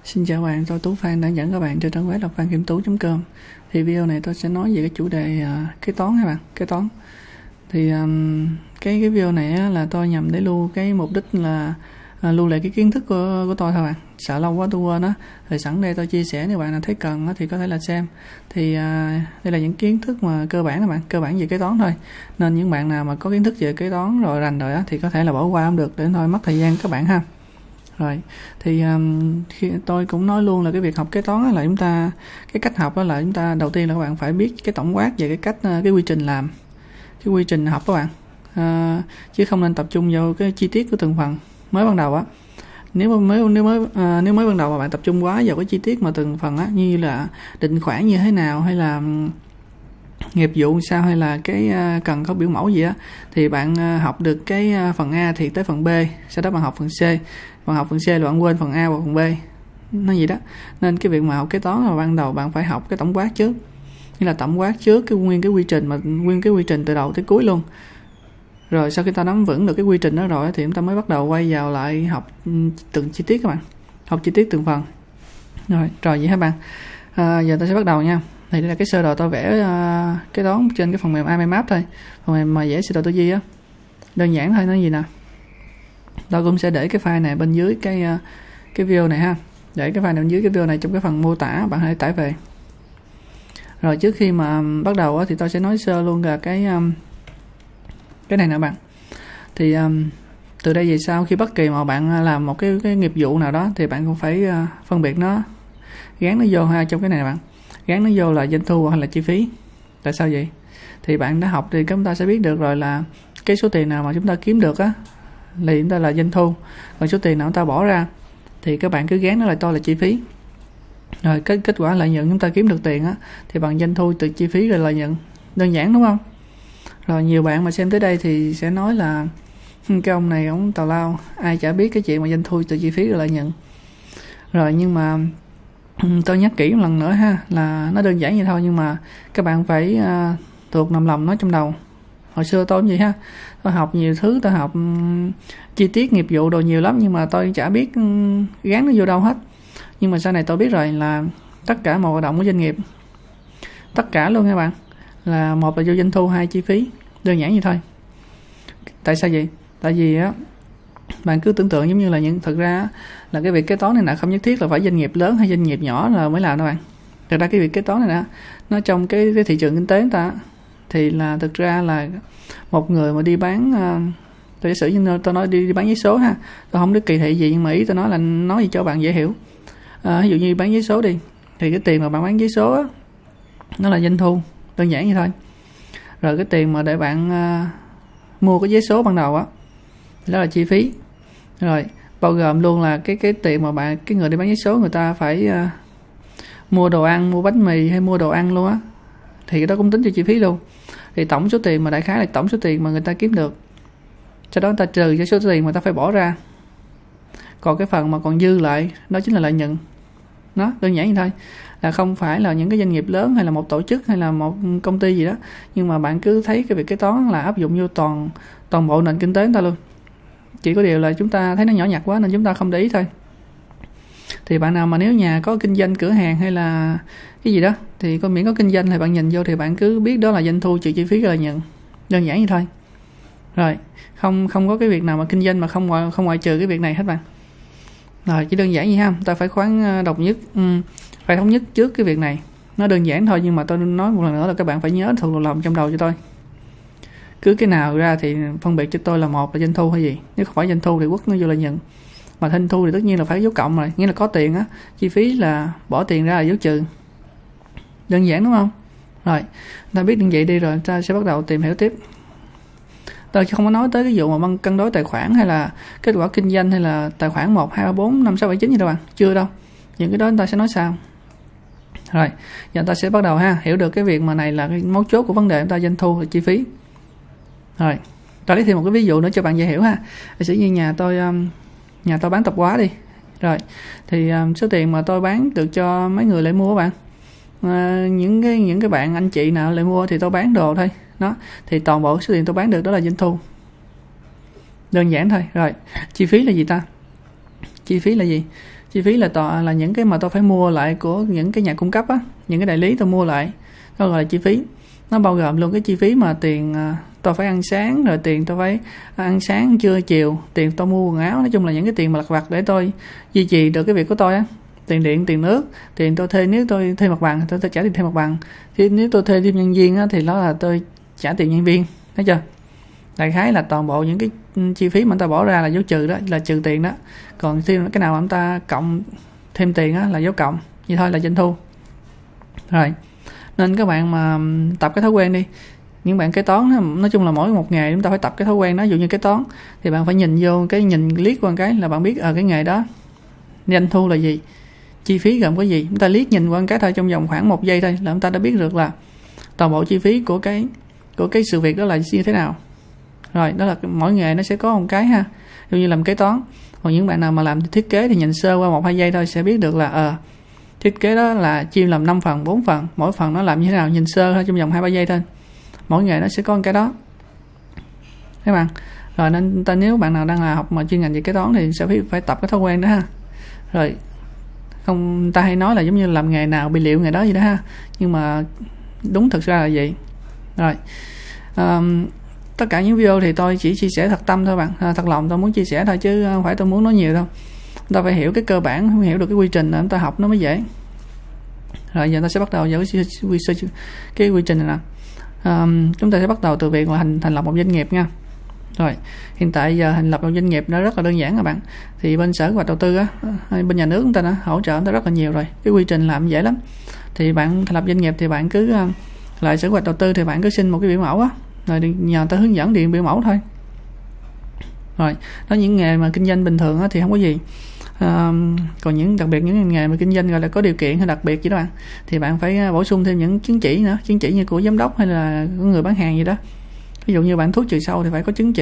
Xin chào bạn, tôi Tú Phan đã dẫn các bạn trên trang web là phankhiemtú.com. Thì video này tôi sẽ nói về cái chủ đề kế toán các bạn, kế toán. Thì cái video này là tôi nhằm để lưu cái mục đích là lưu lại cái kiến thức của tôi thôi bạn. Sợ lâu quá tôi quên á. Thì sẵn đây tôi chia sẻ, nếu bạn nào thấy cần thì có thể là xem. Thì đây là những kiến thức mà cơ bản các bạn, cơ bản về kế toán thôi. Nên những bạn nào mà có kiến thức về kế toán rồi rành rồi thì có thể là bỏ qua không được, để thôi mất thời gian các bạn ha. Rồi thì khi tôi cũng nói luôn là cái việc học kế toán là chúng ta, cái cách học đó là chúng ta đầu tiên là các bạn phải biết cái tổng quát về cái cách cái quy trình làm, cái quy trình học các bạn, chứ không nên tập trung vào cái chi tiết của từng phần mới ban đầu á. Nếu mới ban đầu mà bạn tập trung quá vào cái chi tiết mà từng phần á, như là định khoản như thế nào, hay là nghiệp vụ sao, hay là cái cần có biểu mẫu gì á, thì bạn học được cái phần A thì tới phần B, sau đó bạn học phần C, bạn học phần C là bạn quên phần A và phần B, nó gì đó. Nên cái việc mà học kế toán là ban đầu bạn phải học cái tổng quát trước, như là tổng quát trước cái nguyên cái quy trình từ đầu tới cuối luôn. Rồi sau khi ta nắm vững được cái quy trình đó rồi thì chúng ta mới bắt đầu quay vào lại học từng chi tiết các bạn, học chi tiết từng phần. Rồi vậy hả bạn. Giờ ta sẽ bắt đầu nha. Thì đây là cái sơ đồ tôi vẽ kế toán trên cái phần mềm iMap thôi, phần mềm mà vẽ sơ đồ tư duy á, đơn giản thôi. Nó gì nè, tôi cũng sẽ để cái file này bên dưới cái video này ha, để cái file này bên dưới cái video này trong cái phần mô tả, bạn hãy tải về. Rồi trước khi mà bắt đầu á, thì tôi sẽ nói sơ luôn là cái này nè bạn. Thì từ đây về sau, khi bất kỳ mà bạn làm một cái nghiệp vụ nào đó thì bạn cũng phải phân biệt nó, gán nó vô ha. Trong cái này nè bạn, gán nó vô là doanh thu hoặc là chi phí. Tại sao vậy? Thì bạn đã học thì chúng ta sẽ biết được rồi, là cái số tiền nào mà chúng ta kiếm được á thì chúng ta là doanh thu, còn số tiền nào chúng ta bỏ ra thì các bạn cứ gán nó lại tôi là chi phí. Rồi kết quả lợi nhuận chúng ta kiếm được tiền á thì bằng doanh thu từ chi phí rồi lợi nhuận. Đơn giản đúng không? Rồi nhiều bạn mà xem tới đây thì sẽ nói là cái ông này ông tào lao, ai chả biết cái chuyện mà doanh thu từ chi phí rồi lợi nhuận. Rồi nhưng mà tôi nhắc kỹ một lần nữa ha, là nó đơn giản vậy thôi, nhưng mà các bạn phải thuộc nằm lòng nó trong đầu. Hồi xưa tôi cũng vậy ha, tôi học nhiều thứ, tôi học chi tiết nghiệp vụ đồ nhiều lắm, nhưng mà tôi chả biết gán nó vô đâu hết. Nhưng mà sau này tôi biết rồi, là tất cả mọi hoạt động của doanh nghiệp, tất cả luôn các bạn, là một là vô doanh thu, hai chi phí, đơn giản như thôi. Tại sao vậy? Tại vì á, bạn cứ tưởng tượng giống như là thực ra là cái việc kế toán này là không nhất thiết là phải doanh nghiệp lớn hay doanh nghiệp nhỏ là mới làm đâu bạn. Thực ra cái việc kế toán này nè, nó trong cái thị trường kinh tế chúng ta thì là thực ra là một người mà đi bán, tôi giả sử như tôi nói đi bán giấy số ha, tôi không biết kỳ thị gì, nhưng mà ý tôi nói là nói gì cho bạn dễ hiểu. Ví dụ như bán giấy số đi, thì cái tiền mà bạn bán giấy số á, nó là doanh thu, đơn giản như thôi. Rồi cái tiền mà để bạn mua cái giấy số ban đầu á, đó là chi phí. Rồi bao gồm luôn là cái tiền mà cái người đi bán giấy số người ta phải mua đồ ăn, mua bánh mì hay mua đồ ăn luôn á, thì cái đó cũng tính cho chi phí luôn. Thì tổng số tiền mà đại khái là tổng số tiền mà người ta kiếm được, sau đó người ta trừ cái số tiền mà người ta phải bỏ ra, còn cái phần mà còn dư lại đó chính là lợi nhuận. Nó đơn giản như thôi, là không phải là những cái doanh nghiệp lớn hay là một tổ chức hay là một công ty gì đó, nhưng mà bạn cứ thấy cái việc kế toán là áp dụng vô toàn bộ nền kinh tế chúng ta luôn. Chỉ có điều là chúng ta thấy nó nhỏ nhặt quá nên chúng ta không để ý thôi. Thì bạn nào mà nếu nhà có kinh doanh cửa hàng hay là cái gì đó, thì miễn có kinh doanh thì bạn nhìn vô thì bạn cứ biết đó là doanh thu trừ chi phí lợi nhuận, đơn giản như thôi. Rồi không có cái việc nào mà kinh doanh mà không ngoại trừ cái việc này hết bạn. Rồi chỉ đơn giản như ha, ta phải phải thống nhất trước cái việc này. Nó đơn giản thôi, nhưng mà tôi nói một lần nữa là các bạn phải nhớ thuộc lòng trong đầu cho tôi. Cứ cái nào ra thì phân biệt cho tôi là một là doanh thu hay gì. Nếu không phải doanh thu thì quất nó vô lợi nhuận, mà doanh thu thì tất nhiên là phải dấu cộng rồi, nghĩa là có tiền á, chi phí là bỏ tiền ra là dấu trừ. Đơn giản đúng không? Rồi ta biết như vậy đi, rồi ta sẽ bắt đầu tìm hiểu tiếp. Tôi không có nói tới cái vụ mà cân đối tài khoản hay là kết quả kinh doanh hay là tài khoản 1, 2, 3, 4, 5, 6, 7, 9 gì đâu bạn. Chưa đâu. Những cái đó chúng ta sẽ nói sau. Rồi, giờ ta sẽ bắt đầu ha, hiểu được cái việc mà này là cái mấu chốt của vấn đề chúng ta, doanh thu và chi phí. Rồi, ta lấy thêm một cái ví dụ nữa cho bạn dễ hiểu ha. Giả sử như nhà tôi bán tạp hóa đi. Rồi, thì số tiền mà tôi bán được cho mấy người lại mua các bạn. Những cái bạn anh chị nào lại mua thì tôi bán đồ thôi. Đó, thì toàn bộ số tiền tôi bán được đó là doanh thu. Đơn giản thôi. Rồi, chi phí là gì ta? Chi phí là gì? Chi phí là những cái mà tôi phải mua lại của những cái nhà cung cấp á, những cái đại lý tôi mua lại, đó gọi là chi phí. Nó bao gồm luôn cái chi phí mà tiền tôi phải ăn sáng, rồi tiền tôi phải ăn sáng trưa chiều, tiền tôi mua quần áo, nói chung là những cái tiền mà lặt vặt để tôi duy trì được cái việc của tôi á. Tiền điện, tiền nước, tiền tôi thuê, nếu tôi thuê mặt bằng tôi trả tiền thuê mặt bằng, thì nếu tôi thuê thêm nhân viên á, thì đó là tôi trả tiền nhân viên, thấy chưa? Đại khái là toàn bộ những cái chi phí mà người ta bỏ ra là dấu trừ, đó là trừ tiền đó. Còn khi cái nào mà người ta cộng thêm tiền á là dấu cộng, vậy thôi là doanh thu. Rồi, nên các bạn mà tập cái thói quen đi. Những bạn kế toán đó, nói chung là mỗi một nghề chúng ta phải tập cái thói quen đó. Ví dụ như kế toán thì bạn phải nhìn vô cái, nhìn liếc qua cái là bạn biết cái nghề đó doanh thu là gì, chi phí gồm cái gì. Chúng ta liếc nhìn qua cái thôi, trong vòng khoảng 1 giây thôi là chúng ta đã biết được là toàn bộ chi phí của cái sự việc đó là như thế nào. Rồi, đó là mỗi nghề nó sẽ có một cái ha. Ví dụ như làm kế toán, còn những bạn nào mà làm thiết kế thì nhìn sơ qua 1-2 giây thôi sẽ biết được là thiết kế đó là chia làm 5 phần, 4 phần, mỗi phần nó làm như thế nào, nhìn sơ thôi trong vòng 2-3 giây thôi. Mỗi nghề nó sẽ có một cái đó các bạn. Rồi nên nếu bạn nào đang là học mà chuyên ngành về kế toán thì sẽ phải tập cái thói quen đó ha. Rồi không, ta hay nói là giống như làm nghề nào bị liệu nghề đó gì đó ha, nhưng mà đúng thực ra là vậy. Rồi tất cả những video thì tôi chỉ chia sẻ thật tâm thôi bạn, thật lòng tôi muốn chia sẻ thôi chứ không phải tôi muốn nói nhiều đâu. Chúng ta phải hiểu cái cơ bản, hiểu được cái quy trình là chúng ta học nó mới dễ. Rồi giờ ta sẽ bắt đầu vào cái quy trình này nè. Chúng ta sẽ bắt đầu từ việc là thành lập một doanh nghiệp nha. Rồi hiện tại giờ thành lập một doanh nghiệp nó rất là đơn giản các bạn. Thì bên Sở Kế hoạch Đầu tư á, bên nhà nước chúng ta đã hỗ trợ chúng ta rất là nhiều rồi. Cái quy trình làm dễ lắm. Thì bạn thành lập doanh nghiệp thì bạn cứ lại Sở Kế hoạch Đầu tư thì bạn cứ xin một cái biểu mẫu á, rồi nhờ người ta hướng dẫn điền biểu mẫu thôi. Rồi đó, những nghề mà kinh doanh bình thường á thì không có gì. Còn những đặc biệt những nghề mà kinh doanh gọi là có điều kiện hay đặc biệt gì đó bạn, thì bạn phải bổ sung thêm những chứng chỉ nữa, chứng chỉ như của giám đốc hay là của người bán hàng gì đó. Ví dụ như bạn thuốc trừ sâu thì phải có chứng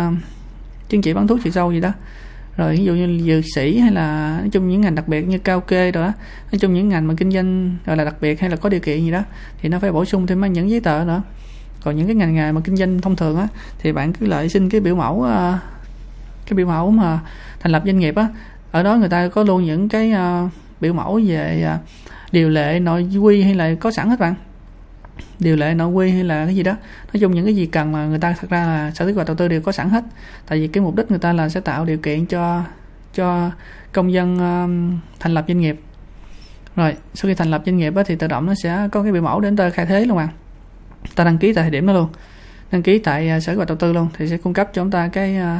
chỉ bán thuốc trừ sâu gì đó. Rồi ví dụ như dược sĩ hay là nói chung những ngành đặc biệt như cao kê rồi đó, nói chung những ngành mà kinh doanh gọi là đặc biệt hay là có điều kiện gì đó thì nó phải bổ sung thêm những giấy tờ nữa. Còn những cái ngành nghề mà kinh doanh thông thường á thì bạn cứ lại xin cái biểu mẫu mà thành lập doanh nghiệp á. Ở đó người ta có luôn những cái biểu mẫu về điều lệ nội quy hay là có sẵn hết bạn. Điều lệ nội quy hay là cái gì đó, nói chung những cái gì cần mà người ta thật ra là Sở Kế hoạch Đầu tư đều có sẵn hết. Tại vì cái mục đích người ta là sẽ tạo điều kiện cho công dân thành lập doanh nghiệp. Rồi sau khi thành lập doanh nghiệp á, thì tự động nó sẽ có cái biểu mẫu để chúng ta khai thuế luôn bạn. Ta đăng ký tại thời điểm đó luôn, đăng ký tại Sở Kế hoạch Đầu tư luôn, thì sẽ cung cấp cho chúng ta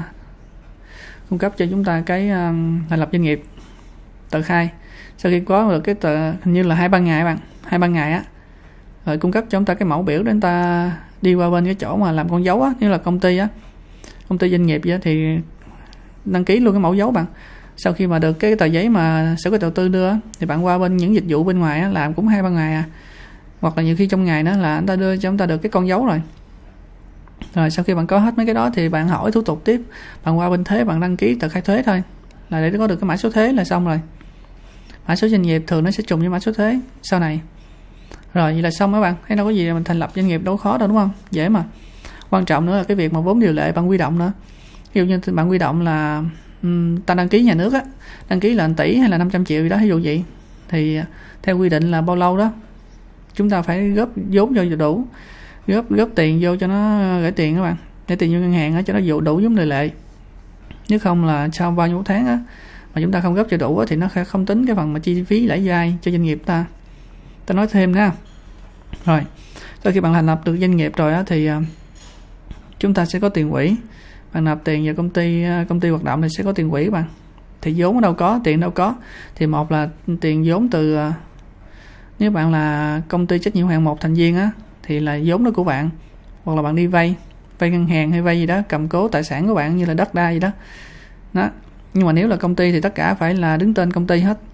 cái thành lập doanh nghiệp tờ khai. Sau khi có được cái tờ hình như là 2-3 ngày bạn, 2-3 ngày á, rồi cung cấp cho chúng ta cái mẫu biểu để chúng ta đi qua bên cái chỗ mà làm con dấu á, nếu là công ty doanh nghiệp á, thì đăng ký luôn cái mẫu dấu bạn. Sau khi mà được cái tờ giấy mà Sở Kế hoạch Đầu tư đưa thì bạn qua bên những dịch vụ bên ngoài á, làm cũng 2-3 ngày à, hoặc là nhiều khi trong ngày đó là người ta đưa cho chúng ta được cái con dấu rồi. Rồi sau khi bạn có hết mấy cái đó thì bạn hỏi thủ tục tiếp, bạn qua bên thuế bạn đăng ký tờ khai thuế thôi, là để có được cái mã số thuế là xong rồi. Mã số doanh nghiệp thường nó sẽ trùng với mã số thuế sau này. Rồi vậy là xong các bạn, thấy đâu có gì mình thành lập doanh nghiệp đâu khó đâu đúng không, dễ mà. Quan trọng nữa là cái việc mà vốn điều lệ bạn quy động nữa. Ví dụ như bạn quy động là ta đăng ký nhà nước á, đăng ký là 1 tỷ hay là 500 triệu gì đó ví dụ vậy, thì theo quy định là bao lâu đó chúng ta phải góp vốn cho đủ, góp tiền vô cho nó gửi tiền các bạn, để tiền vô ngân hàng á cho nó đủ vốn điều lệ. Nếu không là sau bao nhiêu tháng á mà chúng ta không góp cho đủ á, thì nó không tính cái phần mà chi phí lãi vay cho doanh nghiệp ta nói thêm nha. Rồi sau khi bạn thành lập được doanh nghiệp rồi á, thì chúng ta sẽ có tiền quỹ. Bạn nạp tiền vào công ty hoạt động thì sẽ có tiền quỹ bạn. Thì vốn ở đâu có, tiền đâu có, thì một là tiền vốn từ nếu bạn là công ty trách nhiệm hữu hạn một thành viên á thì là vốn đó của bạn, hoặc là bạn đi vay ngân hàng hay vay gì đó, cầm cố tài sản của bạn như là đất đai gì đó. Nhưng mà nếu là công ty thì tất cả phải là đứng tên công ty hết.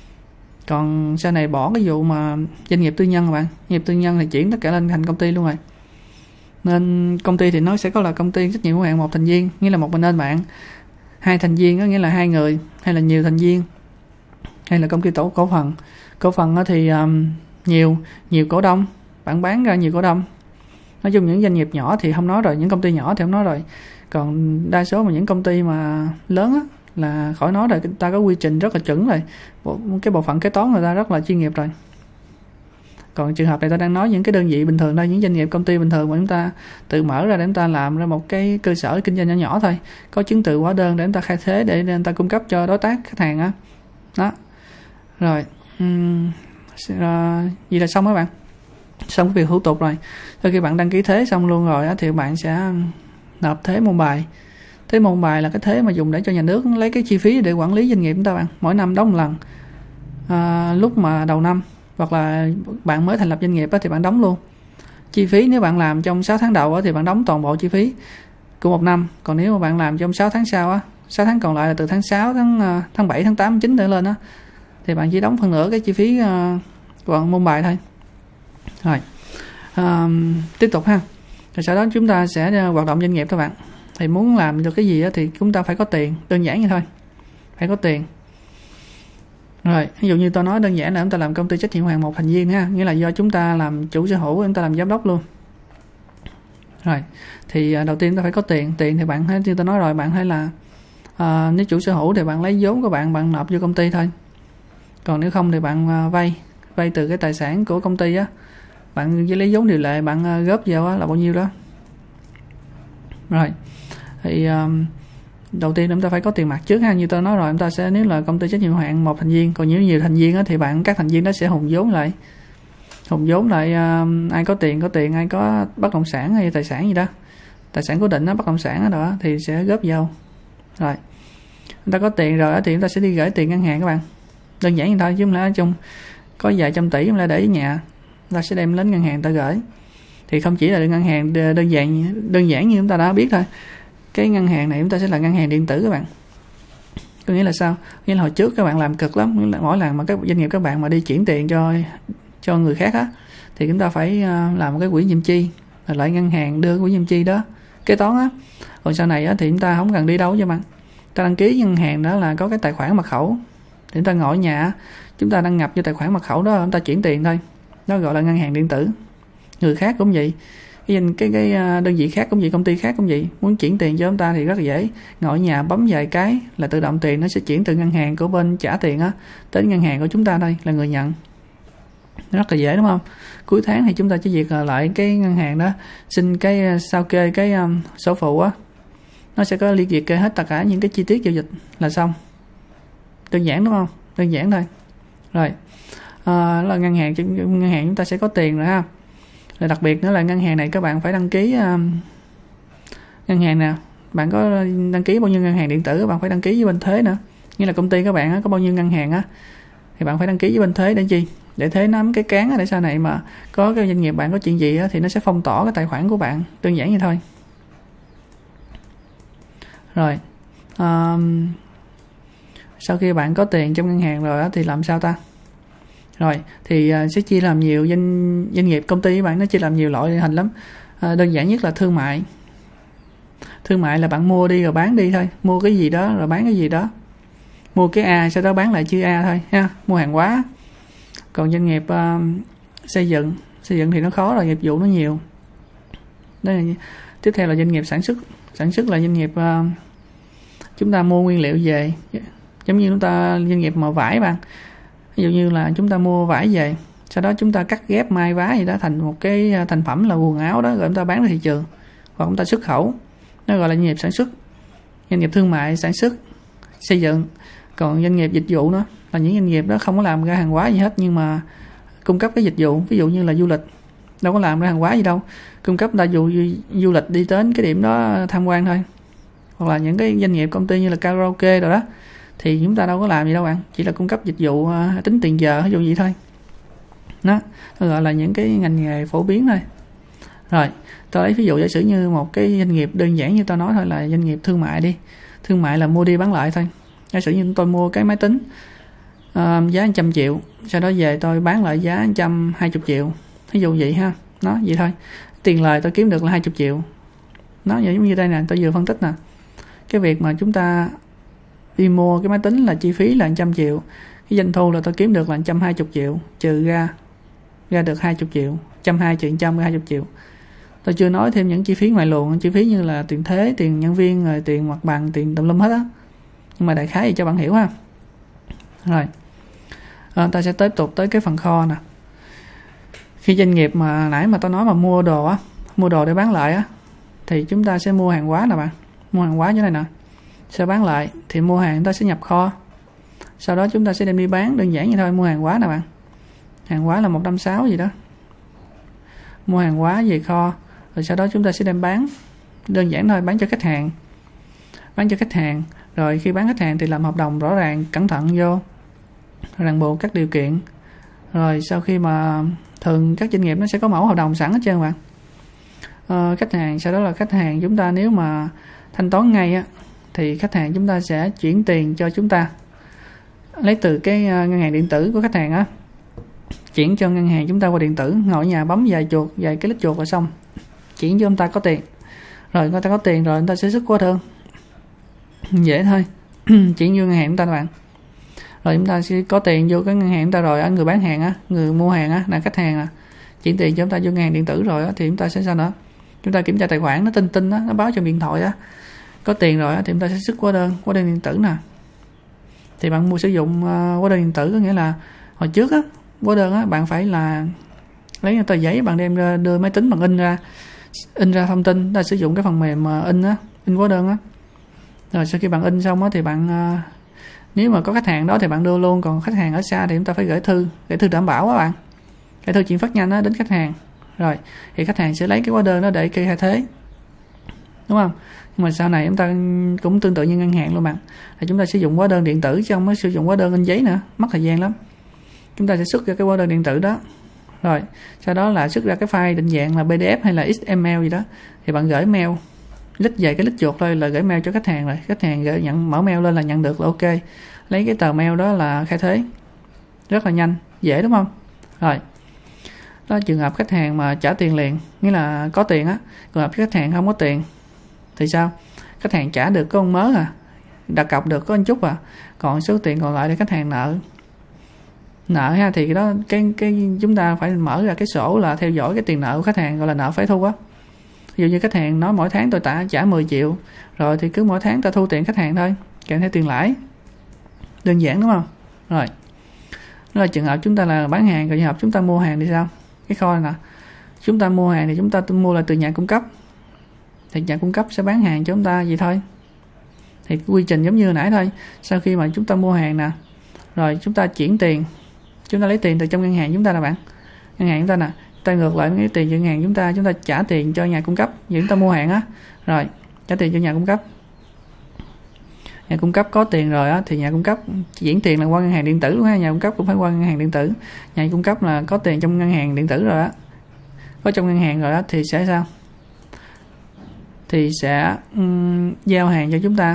Còn sau này bỏ cái vụ mà doanh nghiệp tư nhân các bạn, doanh nghiệp tư nhân thì chuyển tất cả lên thành công ty luôn rồi. Nên công ty thì nó sẽ có là công ty trách nhiệm hữu hạn một thành viên, nghĩa là một bên bạn, 2 thành viên có nghĩa là 2 người, hay là nhiều thành viên, hay là công ty tổ cổ phần. Cổ phần thì nhiều cổ đông, bạn bán ra nhiều cổ đông. Nói chung những doanh nghiệp nhỏ thì không nói rồi, những công ty nhỏ thì không nói rồi. Còn đa số mà những công ty mà lớn á, là khỏi nói rồi, người ta có quy trình rất là chuẩn rồi, cái bộ phận kế toán người ta rất là chuyên nghiệp rồi. Còn trường hợp này ta đang nói những cái đơn vị bình thường thôi, những doanh nghiệp công ty bình thường mà chúng ta tự mở ra để chúng ta làm ra một cái cơ sở kinh doanh nhỏ nhỏ thôi, có chứng từ hóa đơn để chúng ta khai thuế để chúng ta cung cấp cho đối tác khách hàng á. Đó. Rồi vậy là xong các bạn, xong cái việc thủ tục rồi. Sau khi bạn đăng ký thuế xong luôn rồi á, thì bạn sẽ nộp thuế môn bài. Thuế môn bài là cái thuế mà dùng để cho nhà nước lấy cái chi phí để quản lý doanh nghiệp chúng ta bạn, mỗi năm đóng một lần. Lúc mà đầu năm hoặc là bạn mới thành lập doanh nghiệp á, thì bạn đóng luôn chi phí. Nếu bạn làm trong 6 tháng đầu á, thì bạn đóng toàn bộ chi phí của một năm. Còn nếu mà bạn làm trong 6 tháng sau á, 6 tháng còn lại là từ tháng 6, tháng 7, tháng 8, tháng 9 trở lên á, thì bạn chỉ đóng phần nửa cái chi phí của môn bài thôi. Rồi tiếp tục ha. Rồi sau đó chúng ta sẽ hoạt động doanh nghiệp các bạn. Thì muốn làm được cái gì á, thì chúng ta phải có tiền, đơn giản như thôi, phải có tiền. Rồi ví dụ như tôi nói đơn giản là chúng ta làm công ty trách nhiệm hữu hạn một thành viên ha, nghĩa là do chúng ta làm chủ sở hữu, chúng ta làm giám đốc luôn. Rồi thì đầu tiên chúng ta phải có tiền. Tiền thì bạn như tôi nói rồi, bạn hay là nếu chủ sở hữu thì bạn lấy vốn của bạn nộp vô công ty thôi. Còn nếu không thì bạn vay từ cái tài sản của công ty á, bạn với lấy vốn điều lệ bạn góp vào á, là bao nhiêu đó. Rồi thì đầu tiên chúng ta phải có tiền mặt trước ha. Như tôi nói rồi, chúng ta sẽ, nếu là công ty trách nhiệm hữu hạn một thành viên, còn nhiều thành viên á, thì các thành viên đó sẽ hùng vốn lại. Ai có tiền, ai có bất động sản hay tài sản gì đó, tài sản cố định đó, bất động sản đó thì sẽ góp vào. Rồi chúng ta có tiền rồi thì chúng ta sẽ đi gửi tiền ngân hàng các bạn, đơn giản như thôi, chứ không lẽ chung có vài trăm tỷ chúng ta để ở nhà, chúng ta sẽ đem đến ngân hàng ta gửi. Thì không chỉ là ngân hàng đơn giản như chúng ta đã biết thôi, cái ngân hàng này chúng ta sẽ là ngân hàng điện tử các bạn. Có nghĩa là sao? Nghĩa là hồi trước các bạn làm cực lắm, nghĩa là mỗi lần mà các doanh nghiệp các bạn mà đi chuyển tiền cho người khác á, thì chúng ta phải làm một cái quỹ nhiệm chi, rồi lại ngân hàng đưa quỹ nhiệm chi đó kế toán á. Còn sau này á, thì chúng ta không cần đi đâu cho bạn, ta đăng ký ngân hàng đó là có cái tài khoản mật khẩu, thì chúng ta ngồi ở nhà, chúng ta đăng nhập vô tài khoản mật khẩu đó, chúng ta chuyển tiền thôi, nó gọi là ngân hàng điện tử. Người khác cũng vậy, cái đơn vị khác cũng vậy, công ty khác cũng vậy, muốn chuyển tiền cho chúng ta thì rất là dễ, ngồi ở nhà bấm vài cái là tự động tiền nó sẽ chuyển từ ngân hàng của bên trả tiền á đến ngân hàng của chúng ta, đây là người nhận. Rất là dễ đúng không? Cuối tháng thì chúng ta chỉ việc lại cái ngân hàng đó xin cái sao kê cái sổ phụ á, nó sẽ có liệt kê hết tất cả những cái chi tiết giao dịch là xong. Đơn giản đúng không? Đơn giản thôi. Rồi là ngân hàng chúng ta sẽ có tiền rồi ha. Rồi đặc biệt nữa là ngân hàng này các bạn phải đăng ký ngân hàng nào, bạn có đăng ký bao nhiêu ngân hàng điện tử, các bạn phải đăng ký với bên thuế nữa. Như là công ty các bạn có bao nhiêu ngân hàng á, thì bạn phải đăng ký với bên thuế để chi? Để thuế nắm cái cán để sau này mà có cái doanh nghiệp bạn có chuyện gì á, thì nó sẽ phong tỏa cái tài khoản của bạn, đơn giản như thôi. Rồi sau khi bạn có tiền trong ngân hàng rồi á, thì làm sao ta? Rồi thì sẽ chia làm nhiều doanh nghiệp, công ty bạn nó chia làm nhiều loại hình lắm. Đơn giản nhất là thương mại. Thương mại là bạn mua đi rồi bán đi thôi, mua cái gì đó rồi bán cái gì đó, mua cái A sau đó bán lại chữ A thôi ha, mua hàng hóa. Còn doanh nghiệp xây dựng thì nó khó rồi, nghiệp vụ nó nhiều. Đây là tiếp theo là doanh nghiệp sản xuất là doanh nghiệp chúng ta mua nguyên liệu về, giống như chúng ta doanh nghiệp mà vải bạn, ví dụ như là chúng ta mua vải về, sau đó chúng ta cắt ghép may vá gì đó thành một cái thành phẩm là quần áo đó, rồi chúng ta bán ra thị trường hoặc chúng ta xuất khẩu, nó gọi là doanh nghiệp sản xuất. Doanh nghiệp thương mại, sản xuất, xây dựng. Còn doanh nghiệp dịch vụ nữa là những doanh nghiệp đó không có làm ra hàng hóa gì hết, nhưng mà cung cấp cái dịch vụ, ví dụ như là du lịch, đâu có làm ra hàng hóa gì đâu, cung cấp đa du lịch đi đến cái điểm đó tham quan thôi. Hoặc là những cái doanh nghiệp công ty như là karaoke rồi đó, thì chúng ta đâu có làm gì đâu bạn, chỉ là cung cấp dịch vụ tính tiền giờ, ví dụ vậy thôi. Nó gọi là những cái ngành nghề phổ biến thôi. Rồi tôi lấy ví dụ giả sử như một cái doanh nghiệp đơn giản như tôi nói thôi, là doanh nghiệp thương mại đi. Thương mại là mua đi bán lại thôi. Giả sử như tôi mua cái máy tính giá 100 triệu, sau đó về tôi bán lại giá 120 triệu, ví dụ vậy ha. Nó vậy thôi, tiền lời tôi kiếm được là 20 triệu. Nó giống như đây nè, tôi vừa phân tích nè, cái việc mà chúng ta đi mua cái máy tính là chi phí là 100 triệu, cái doanh thu là tôi kiếm được là 120 triệu, trừ ra được 20 triệu, 120 trừ 100 là 20 triệu. Tôi chưa nói thêm những chi phí ngoài luồng, chi phí như là tiền thuế, tiền nhân viên, rồi tiền mặt bằng, tiền tùm lum hết á. nhưng mà đại khái thì cho bạn hiểu ha. Rồi ta sẽ tiếp tục tới cái phần kho nè. Khi doanh nghiệp mà nãy mà tôi nói mà mua đồ để bán lại á, thì chúng ta sẽ mua hàng hóa nè bạn, mua hàng hóa như này nè, sẽ bán lại thì mua hàng ta sẽ nhập kho, sau đó chúng ta sẽ đem đi bán, đơn giản như thôi. Mua hàng hóa nè bạn, hàng hóa là 160 gì đó, mua hàng hóa về kho rồi sau đó chúng ta sẽ đem bán, đơn giản thôi, bán cho khách hàng. Rồi khi bán khách hàng thì làm hợp đồng rõ ràng, cẩn thận vô, ràng buộc các điều kiện. Rồi sau khi mà thường các doanh nghiệp nó sẽ có mẫu hợp đồng sẵn hết trơn bạn. Khách hàng, sau đó là khách hàng chúng ta nếu mà thanh toán ngay á, thì khách hàng chúng ta sẽ chuyển tiền cho chúng ta, lấy từ cái ngân hàng điện tử của khách hàng á, chuyển cho ngân hàng chúng ta qua điện tử, ngồi ở nhà bấm vài cái lít chuột là xong, chuyển cho chúng ta có tiền. Rồi người ta có tiền rồi người ta sẽ xuất hóa đơn, dễ thôi. Chuyển vô ngân hàng chúng ta các bạn, rồi chúng ta sẽ có tiền vô cái ngân hàng chúng ta rồi, người bán hàng á, người mua hàng á là khách hàng à, chuyển tiền cho chúng ta vô ngân hàng điện tử rồi á, thì chúng ta sẽ sao nữa, chúng ta kiểm tra tài khoản, nó tinh á, nó báo cho điện thoại á, có tiền rồi á, thì chúng ta sẽ xuất hóa đơn điện tử nè. Thì bạn mua sử dụng hóa đơn điện tử có nghĩa là hồi trước á, hóa đơn á bạn phải là lấy tờ giấy, bạn đem ra đưa máy tính, bạn in ra thông tin, ta sử dụng cái phần mềm in hóa đơn á. Rồi sau khi bạn in xong á thì bạn nếu mà có khách hàng đó thì bạn đưa luôn, còn khách hàng ở xa thì chúng ta phải gửi thư đảm bảo á bạn, gửi thư chuyển phát nhanh á đến khách hàng. Rồi thì khách hàng sẽ lấy cái hóa đơn đó để kê khai thuế, đúng không? Nhưng mà sau này chúng ta cũng tương tự như ngân hàng luôn bạn, là chúng ta sử dụng hóa đơn điện tử chứ không có sử dụng hóa đơn in giấy nữa, mất thời gian lắm. Chúng ta sẽ xuất ra cái hóa đơn điện tử đó, rồi sau đó là xuất ra cái file định dạng là PDF hay là XML gì đó, thì bạn gửi mail, vài cái lít chuột thôi là gửi mail cho khách hàng rồi, khách hàng mở mail lên là nhận được là ok, lấy cái tờ mail đó là khai thuế, rất là nhanh, dễ đúng không? Rồi đó, trường hợp khách hàng mà trả tiền liền, nghĩa là có tiền á, trường hợp khách hàng không có tiền thì sao? Khách hàng trả được có con mớ đặt cọc được có một chút còn số tiền còn lại thì khách hàng nợ ha, thì cái đó cái chúng ta phải mở ra cái sổ là theo dõi cái tiền nợ của khách hàng, gọi là nợ phải thu á. Ví dụ như khách hàng nói mỗi tháng tôi trả 10 triệu, rồi thì cứ mỗi tháng ta thu tiền khách hàng thôi, kèm theo tiền lãi, đơn giản đúng không? Rồi đó là trường hợp chúng ta là bán hàng. Còn trường hợp chúng ta mua hàng thì sao? Cái kho này nè, chúng ta mua hàng thì chúng ta mua là từ nhà cung cấp, thì nhà cung cấp sẽ bán hàng cho chúng ta vậy thôi. Thì quy trình giống như hồi nãy thôi. Sau khi mà chúng ta mua hàng nè, rồi chúng ta chuyển tiền, chúng ta lấy tiền từ trong ngân hàng chúng ta nè bạn, ngân hàng chúng ta nè, ta ngược lại cái tiền ngân hàng chúng ta trả tiền cho nhà cung cấp, vì chúng ta mua hàng á, rồi trả tiền cho nhà cung cấp. Nhà cung cấp có tiền rồi á thì nhà cung cấp chuyển tiền là qua ngân hàng điện tử luôn ha, nhà cung cấp cũng phải qua ngân hàng điện tử. Nhà cung cấp là có tiền trong ngân hàng điện tử rồi á, có trong ngân hàng rồi á, thì sẽ sao? Thì sẽ giao hàng cho chúng ta,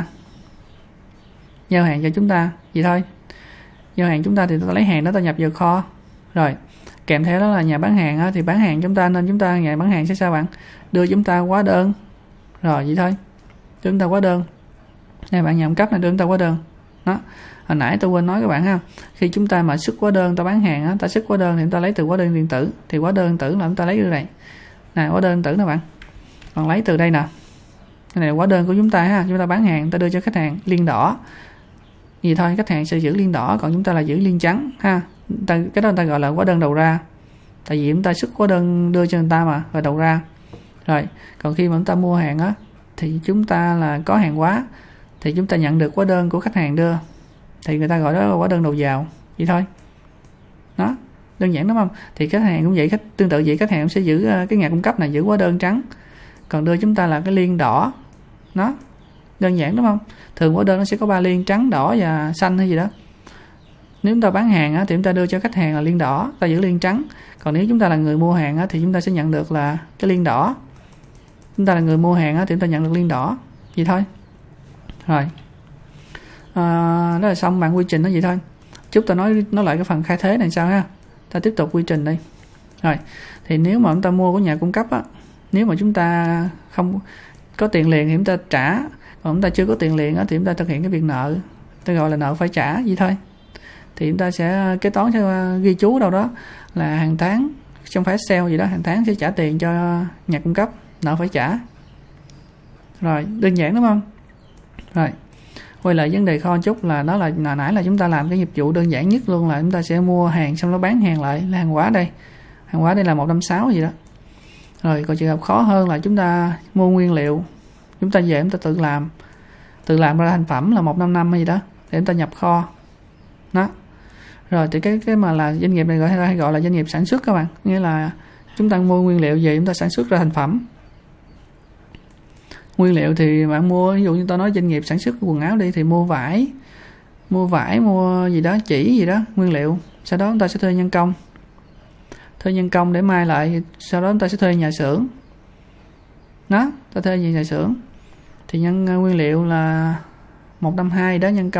vậy thôi. Giao hàng chúng ta thì ta lấy hàng đó ta nhập vào kho, rồi kèm theo đó là nhà bán hàng á, thì bán hàng chúng ta, nên nhà bán hàng sẽ sao bạn? Đưa chúng ta hóa đơn, rồi vậy thôi, đưa chúng ta hóa đơn. Này bạn nhà cung cấp này đưa chúng ta hóa đơn đó. Hồi nãy tôi quên nói các bạn ha, khi chúng ta mà xuất hóa đơn, ta bán hàng á, ta xuất hóa đơn thì chúng ta lấy từ hóa đơn điện tử, thì hóa đơn điện tử là chúng ta lấy từ này nè, hóa đơn điện tử nè bạn, còn lấy từ đây nè, cái này là hóa đơn của chúng ta ha, chúng ta bán hàng, ta đưa cho khách hàng liên đỏ gì thôi, khách hàng sẽ giữ liên đỏ, còn chúng ta là giữ liên trắng ha. Cái đó người ta gọi là hóa đơn đầu ra, tại vì chúng ta xuất hóa đơn đưa cho người ta mà, rồi đầu ra. Rồi còn khi mà chúng ta mua hàng á, thì chúng ta là có hàng hóa, thì chúng ta nhận được hóa đơn của khách hàng đưa, thì người ta gọi đó là hóa đơn đầu vào, vậy thôi đó, đơn giản đúng không? Thì khách hàng cũng vậy, tương tự vậy, khách hàng sẽ giữ cái nhà cung cấp này giữ hóa đơn trắng, còn đưa chúng ta là cái liên đỏ đó, đơn giản đúng không? Thường hóa đơn nó sẽ có 3 liên, trắng, đỏ và xanh hay gì đó. Nếu chúng ta bán hàng á, thì chúng ta đưa cho khách hàng là liên đỏ, ta giữ liên trắng. Còn nếu chúng ta là người mua hàng á, thì chúng ta sẽ nhận được là cái liên đỏ. Chúng ta là người mua hàng á, thì chúng ta nhận được liên đỏ, vậy thôi. Rồi đó là xong bạn, quy trình nó vậy thôi. Chúng ta nói lại cái phần khai thuế này sao ha. Ta tiếp tục quy trình đây. Rồi thì nếu mà chúng ta mua của nhà cung cấp á, nếu mà chúng ta không có tiền liền thì chúng ta trả, còn chúng ta chưa có tiền liền á, thì chúng ta thực hiện cái việc nợ, ta gọi là nợ phải trả, vậy thôi. Thì chúng ta sẽ kế toán sẽ ghi chú đâu đó là hàng tháng trong file Excel gì đó, hàng tháng sẽ trả tiền cho nhà cung cấp, nợ phải trả. Rồi đơn giản đúng không? Rồi quay lại vấn đề kho chút là đó là nãy là chúng ta làm cái nghiệp vụ đơn giản nhất luôn, là chúng ta sẽ mua hàng xong nó bán hàng lại là hàng hóa đây. Hàng hóa đây là 156 gì đó. Rồi còn trường hợp khó hơn là chúng ta mua nguyên liệu, chúng ta về chúng ta tự làm ra thành phẩm là 155 hay gì đó để chúng ta nhập kho đó. Rồi thì cái mà là doanh nghiệp này hay gọi là doanh nghiệp sản xuất các bạn, nghĩa là chúng ta mua nguyên liệu về chúng ta sản xuất ra thành phẩm. Nguyên liệu thì bạn mua, ví dụ như tôi nói doanh nghiệp sản xuất quần áo đi thì mua vải, mua gì đó, chỉ gì đó, nguyên liệu. Sau đó chúng ta sẽ thuê nhân công để may lại, sau đó chúng ta sẽ thuê nhà xưởng đó, ta thuê nhà xưởng thì nguyên liệu là 152 đó, nhân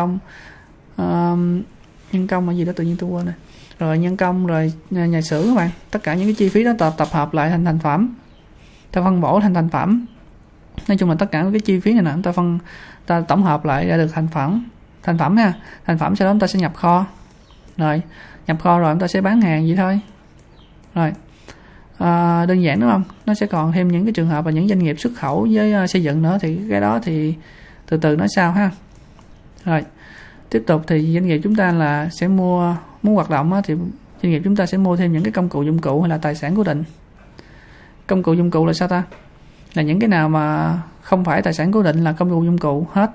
công là gì đó tự nhiên tôi quên rồi. Rồi nhân công rồi nhà xưởng các bạn, tất cả những cái chi phí đó tập hợp lại thành thành phẩm, ta phân bổ thành thành phẩm. Nói chung là tất cả cái chi phí này nè ta tổng hợp lại ra được thành phẩm ha. Thành phẩm sau đó chúng ta sẽ nhập kho. Rồi nhập kho rồi chúng ta sẽ bán hàng vậy thôi. Rồi đơn giản đúng không? Nó sẽ còn thêm những cái trường hợp là những doanh nghiệp xuất khẩu với xây dựng nữa, thì cái đó thì từ từ nói sau ha. Rồi tiếp tục thì doanh nghiệp chúng ta là sẽ muốn hoạt động á, thì doanh nghiệp chúng ta sẽ mua thêm những cái công cụ dụng cụ hay là tài sản cố định. Công cụ dụng cụ là sao ta? Là những cái nào mà không phải tài sản cố định là công cụ dụng cụ hết.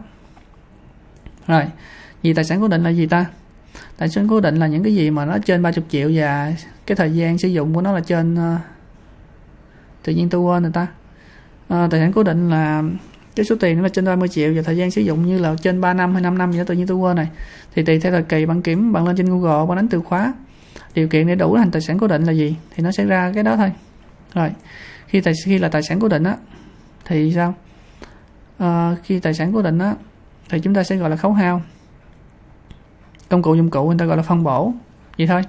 Rồi vì tài sản cố định là gì ta? Tài sản cố định là những cái gì mà nó trên 30 triệu và cái thời gian sử dụng của nó là trên tự nhiên tôi quên rồi ta. Tài sản cố định là cái số tiền nó là trên 30 triệu và thời gian sử dụng như là trên 3 năm hay 5 năm gì đó, tự nhiên tôi quên này. Thì tùy theo thời kỳ bạn lên trên Google, bạn đánh từ khóa điều kiện để đủ thành tài sản cố định là gì thì nó sẽ ra cái đó thôi. Rồi khi là tài sản cố định á thì sao? Khi tài sản cố định á thì chúng ta sẽ gọi là khấu hao. Công cụ dụng cụ người ta gọi là phân bổ, vậy thôi.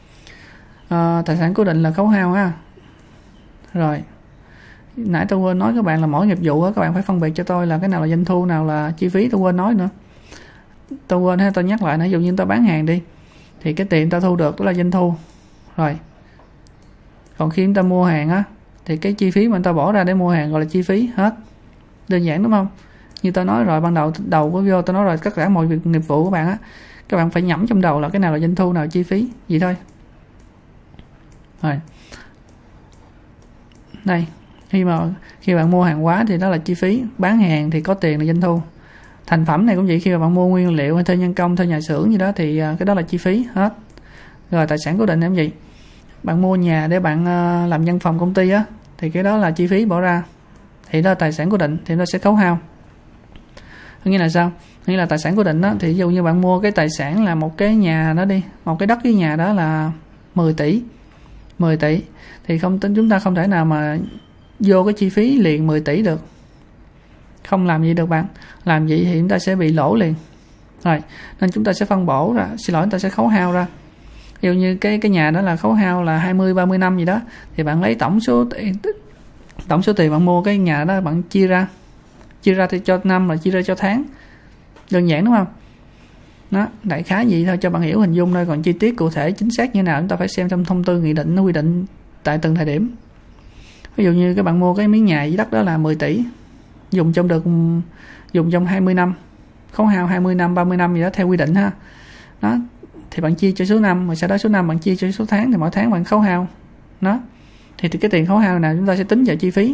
Tài sản cố định là khấu hao ha. Rồi nãy tôi quên nói các bạn là mỗi nghiệp vụ á, các bạn phải phân biệt cho tôi là cái nào là doanh thu, nào là chi phí. Tôi quên nói nữa, tôi quên hay tôi nhắc lại. Ví dụ như ta bán hàng đi thì cái tiền ta thu được đó là doanh thu. Rồi còn khi chúng ta mua hàng á thì cái chi phí mà người ta bỏ ra để mua hàng gọi là chi phí hết. Đơn giản đúng không? Như tôi nói rồi ban đầu của video tôi nói rồi, tất cả mọi việc nghiệp vụ của bạn á, các bạn phải nhẩm trong đầu là cái nào là doanh thu, nào là chi phí, vậy thôi. Rồi đây, khi bạn mua hàng hóa thì đó là chi phí, bán hàng thì có tiền là doanh thu. Thành phẩm này cũng vậy, khi mà bạn mua nguyên liệu hay thuê nhân công, thuê nhà xưởng gì đó thì cái đó là chi phí hết. Rồi tài sản cố định em gì? Bạn mua nhà để bạn làm văn phòng công ty á thì cái đó là chi phí bỏ ra, thì đó là tài sản cố định, thì nó sẽ khấu hao. Nghĩa là sao? Nghĩa là tài sản cố định đó, thì ví dụ như bạn mua cái tài sản là một cái nhà đó đi, một cái đất với nhà đó là 10 tỷ thì chúng ta không thể nào mà vô cái chi phí liền 10 tỷ được, không làm gì được bạn. Làm vậy thì chúng ta sẽ bị lỗ liền. Rồi nên chúng ta sẽ phân bổ ra, chúng ta sẽ khấu hao ra. Ví dụ như cái nhà đó là khấu hao là 20-30 năm gì đó, thì bạn lấy tổng số tiền bạn mua cái nhà đó, bạn chia ra thì cho năm là chia ra cho tháng. Đơn giản đúng không? Đó, đại khái vậy thôi cho bạn hiểu hình dung thôi. Còn chi tiết cụ thể chính xác như nào chúng ta phải xem trong thông tư nghị định nó quy định tại từng thời điểm. Ví dụ như các bạn mua cái miếng nhà với đất đó là 10 tỷ, dùng trong 20 năm, khấu hao 20 năm, 30 năm gì đó theo quy định ha. Đó, thì bạn chia cho số năm, rồi sau đó số năm bạn chia cho số tháng, thì mỗi tháng bạn khấu hao. Đó. Thì cái tiền khấu hao nào chúng ta sẽ tính vào chi phí.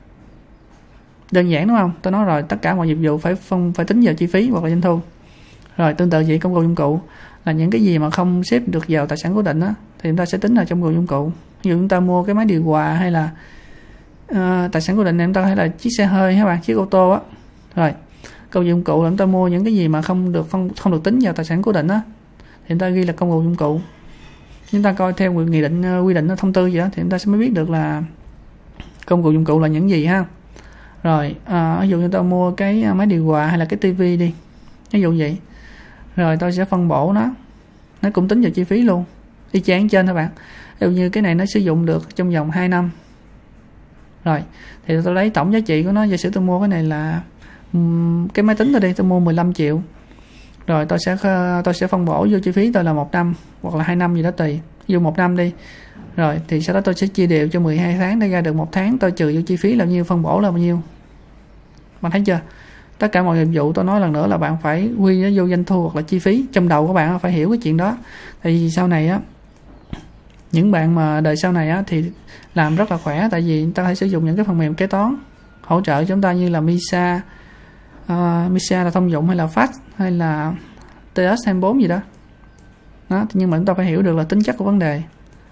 Đơn giản đúng không? Tôi nói rồi, tất cả mọi nghiệp vụ phải tính vào chi phí hoặc là doanh thu. Rồi tương tự vậy, công cụ dụng cụ là những cái gì mà không xếp được vào tài sản cố định á thì chúng ta sẽ tính là trong công cụ dụng cụ. Ví dụ chúng ta mua cái máy điều hòa hay là tài sản cố định này chúng ta hay là chiếc xe hơi các bạn, chiếc ô tô á. Rồi công cụ dụng cụ là chúng ta mua những cái gì mà không được tính vào tài sản cố định á thì chúng ta ghi là công cụ dụng cụ. Chúng ta coi theo nghị định, quy định, thông tư gì đó thì chúng ta sẽ mới biết được là công cụ dụng cụ là những gì ha. Rồi ví dụ như tôi mua cái máy điều hòa hay là cái tivi đi, ví dụ vậy, rồi tôi sẽ phân bổ nó cũng tính vào chi phí luôn, y chang trên thôi bạn. Ví dụ như cái này nó sử dụng được trong vòng 2 năm, rồi thì tôi lấy tổng giá trị của nó. Giả sử tôi mua cái này là cái máy tính tôi đi, tôi mua 15 triệu, rồi tôi sẽ phân bổ vô chi phí tôi là 1 năm hoặc là 2 năm gì đó tùy, vô 1 năm đi. Rồi thì sau đó tôi sẽ chia đều cho 12 tháng để ra được 1 tháng tôi trừ vô chi phí là bao nhiêu, phân bổ là bao nhiêu. Bạn thấy chưa? Tất cả mọi nghiệp vụ tôi nói lần nữa là bạn phải quy nó vô doanh thu hoặc là chi phí. Trong đầu các bạn phải hiểu cái chuyện đó. Tại vì sau này á, những bạn mà đời sau này á thì làm rất là khỏe, tại vì người ta phải sử dụng những cái phần mềm kế toán hỗ trợ chúng ta như là MISA, MISA là thông dụng, hay là FAST, hay là TS24 gì đó. Nhưng mà chúng ta phải hiểu được là tính chất của vấn đề.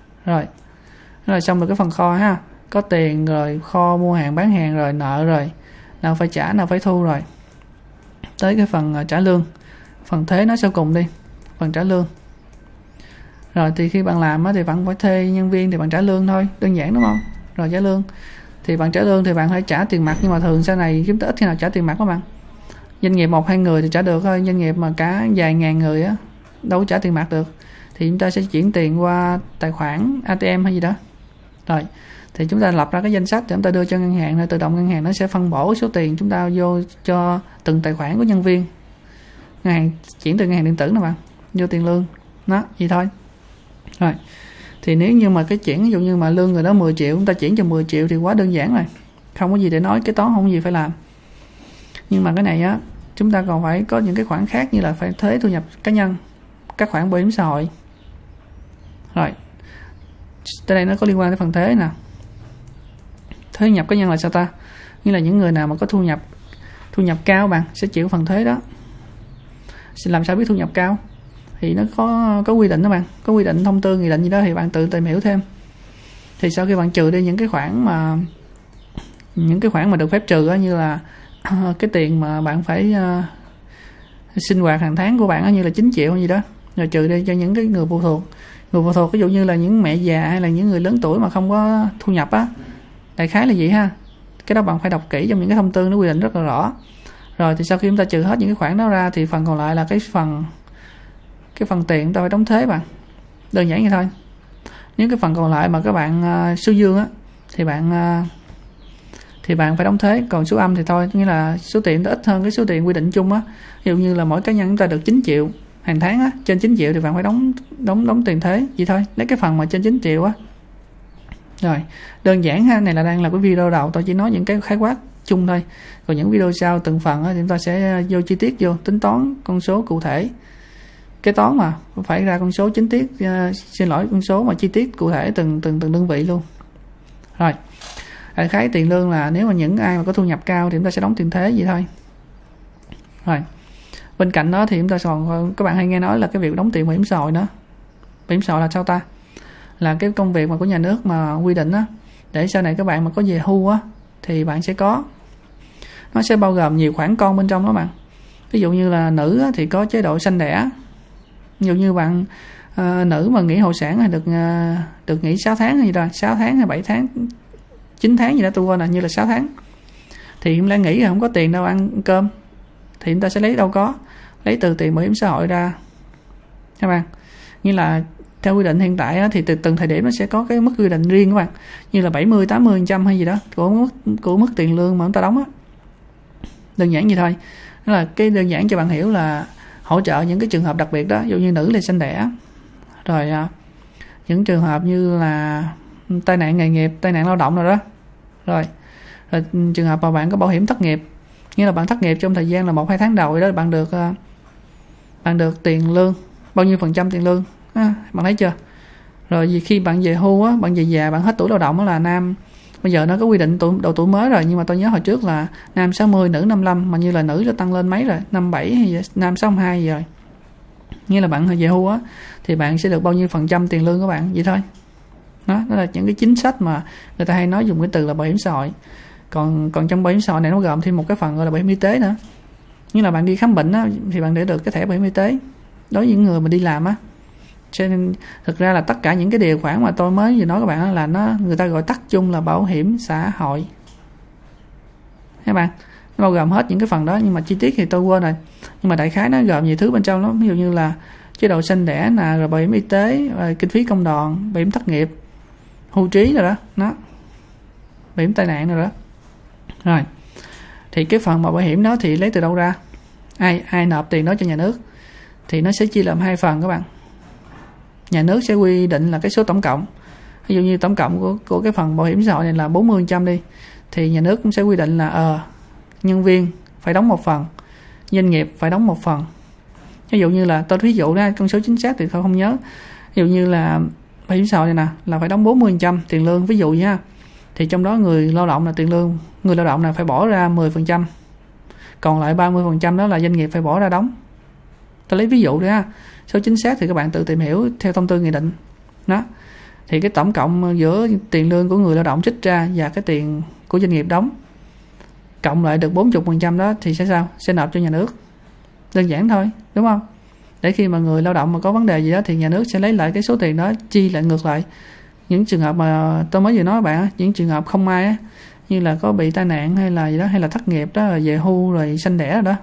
Rồi xong rồi cái phần kho ha, có tiền rồi, kho mua hàng bán hàng rồi, nợ rồi, nào phải trả nào phải thu rồi, tới cái phần trả lương, phần thuế nó sau cùng đi, phần trả lương. Rồi thì khi bạn làm á, thì bạn phải thuê nhân viên thì bạn trả lương thôi, đơn giản đúng không? Rồi trả lương thì bạn trả lương thì bạn phải trả tiền mặt, nhưng mà thường sau này chúng ta ít khi nào trả tiền mặt các bạn. Doanh nghiệp 1-2 người thì trả được thôi, doanh nghiệp mà cả vài ngàn người á đâu trả tiền mặt được, thì chúng ta sẽ chuyển tiền qua tài khoản ATM hay gì đó. Rồi thì chúng ta lập ra cái danh sách để chúng ta đưa cho ngân hàng, rồi tự động ngân hàng nó sẽ phân bổ số tiền chúng ta vô cho từng tài khoản của nhân viên. Ngân hàng chuyển từ ngân hàng điện tử nè bạn, vô tiền lương đó, vậy thôi. Rồi thì nếu như mà cái chuyển, ví dụ như mà lương người đó 10 triệu, chúng ta chuyển cho 10 triệu thì quá đơn giản rồi, không có gì để nói, cái toán không có gì phải làm. Nhưng mà cái này á, chúng ta còn phải có những cái khoản khác, như là phải thuế thu nhập cá nhân, các khoản bảo hiểm xã hội. Rồi tới đây nó có liên quan tới phần thuế nè. Thuế nhập cá nhân là sao ta? Như là những người nào mà có thu nhập cao bạn sẽ chịu phần thuế đó. Làm sao biết thu nhập cao? Thì nó có quy định đó bạn, có quy định, thông tư, nghị định gì đó thì bạn tự tìm hiểu thêm. Thì sau khi bạn trừ đi những cái khoản mà được phép trừ đó, như là cái tiền mà bạn phải sinh hoạt hàng tháng của bạn đó, như là 9 triệu hay gì đó, rồi trừ đi cho những cái người phụ thuộc, ví dụ như là những mẹ già hay là những người lớn tuổi mà không có thu nhập á, đại khái là vậy ha. Cái đó bạn phải đọc kỹ trong những cái thông tư, nó quy định rất là rõ. Rồi thì sau khi chúng ta trừ hết những cái khoản đó ra thì phần còn lại là cái phần tiền chúng ta phải đóng thuế bạn, đơn giản như thôi. Nếu cái phần còn lại mà các bạn số dương á thì bạn phải đóng thuế, còn số âm thì thôi, nghĩa là số tiền nó ít hơn cái số tiền quy định chung á. Ví dụ như là mỗi cá nhân chúng ta được 9 triệu hàng tháng á, trên 9 triệu thì bạn phải đóng tiền thuế, vậy thôi, lấy cái phần mà trên 9 triệu á. Rồi đơn giản ha, này là đang là cái video đầu, tôi chỉ nói những cái khái quát chung thôi, còn những video sau từng phần á, thì chúng ta sẽ vô chi tiết, vô tính toán con số cụ thể. Kế toán mà phải ra con số chính tiết, con số mà chi tiết cụ thể từng đơn vị luôn. Rồi đại khái tiền lương là nếu mà những ai mà có thu nhập cao thì chúng ta sẽ đóng tiền thuế, vậy thôi. Rồi bên cạnh đó thì chúng ta còn, các bạn hay nghe nói là cái việc đóng tiền bảo hiểm xã hội nữa. Bảo hiểm xã hội là sao ta? Là cái công việc mà của nhà nước mà quy định á, để sau này các bạn mà có về hưu á thì bạn sẽ có, nó sẽ bao gồm nhiều khoản con bên trong đó bạn. Ví dụ như là nữ á, thì có chế độ sanh đẻ. Ví dụ như bạn nữ mà nghỉ hộ sản thì được nghỉ 6 tháng hay gì đó, 6 tháng hay 7 tháng 9 tháng gì đó, tôi quên là như là 6 tháng. Thì chúng ta nghỉ rồi không có tiền đâu ăn cơm, thì chúng ta sẽ lấy từ tiền bảo hiểm xã hội ra các bạn. Như là theo quy định hiện tại á, thì từ từng thời điểm nó sẽ có cái mức quy định riêng các bạn, như là 70-80% hay gì đó của mức tiền lương mà chúng ta đóng á. Đơn giản vậy thôi. Đó là cái đơn giản cho bạn hiểu là hỗ trợ những cái trường hợp đặc biệt đó, ví dụ như nữ là sanh đẻ, rồi những trường hợp như là tai nạn nghề nghiệp, tai nạn lao động rồi đó. Rồi trường hợp mà bạn có bảo hiểm thất nghiệp, nghĩa là bạn thất nghiệp trong thời gian là 1-2 tháng đầu đó, bạn được tiền lương bao nhiêu % tiền lương bạn thấy chưa? Rồi vì khi bạn về hưu á, bạn về già, bạn hết tuổi lao động á, là nam, bây giờ nó có quy định độ tuổi mới rồi, nhưng mà tôi nhớ hồi trước là nam 60, nữ 55, mà như là nữ nó tăng lên mấy rồi, 57 hay nam 62 rồi. Nghĩa là bạn về hưu á thì bạn sẽ được bao nhiêu % tiền lương của bạn, vậy thôi. Đó là những cái chính sách mà người ta hay nói dùng cái từ là bảo hiểm xã hội. Còn trong bảo hiểm xã hội này nó gồm thêm một cái phần gọi là bảo hiểm y tế nữa. Như là bạn đi khám bệnh á, thì bạn để được cái thẻ bảo hiểm y tế đối với những người mà đi làm á. Cho nên thực ra là tất cả những cái điều khoản mà tôi mới vừa nói các bạn á, là người ta gọi tắt chung là bảo hiểm xã hội. Các bạn, nó bao gồm hết những cái phần đó, nhưng mà chi tiết thì tôi quên rồi. Nhưng mà đại khái nó gồm nhiều thứ bên trong lắm, ví dụ như là chế độ sinh đẻ nè, rồi bảo hiểm y tế, rồi kinh phí công đoàn, bảo hiểm thất nghiệp, hưu trí rồi đó, bảo hiểm tai nạn rồi đó. Rồi thì cái phần mà bảo hiểm đó thì lấy từ đâu ra? Ai nộp tiền đó cho nhà nước? Thì nó sẽ chia làm 2 phần các bạn. Nhà nước sẽ quy định là cái số tổng cộng. Ví dụ như tổng cộng của cái phần bảo hiểm xã hội này là 40% đi, thì nhà nước cũng sẽ quy định là nhân viên phải đóng một phần, doanh nghiệp phải đóng một phần. Ví dụ như là tôi ví dụ ra con số chính xác thì tôi không nhớ. Ví dụ như là bảo hiểm xã hội này nè là phải đóng 40% tiền lương, ví dụ nha. Thì trong đó người lao động là tiền lương, người lao động là phải bỏ ra 10%. Còn lại 30% đó là doanh nghiệp phải bỏ ra đóng. Tôi lấy ví dụ đấy ha. Số chính xác thì các bạn tự tìm hiểu theo thông tư nghị định. Đó. Thì cái tổng cộng giữa tiền lương của người lao động trích ra và cái tiền của doanh nghiệp đóng, cộng lại được 40% đó thì sẽ sao? Sẽ nộp cho nhà nước. Đơn giản thôi, đúng không? Để khi mà người lao động mà có vấn đề gì đó thì nhà nước sẽ lấy lại cái số tiền đó, chi lại ngược lại. Những trường hợp mà tôi mới vừa nói bạn, những trường hợp không may á, như là có bị tai nạn hay là gì đó, hay là thất nghiệp đó, về hưu rồi sanh đẻ rồi đó.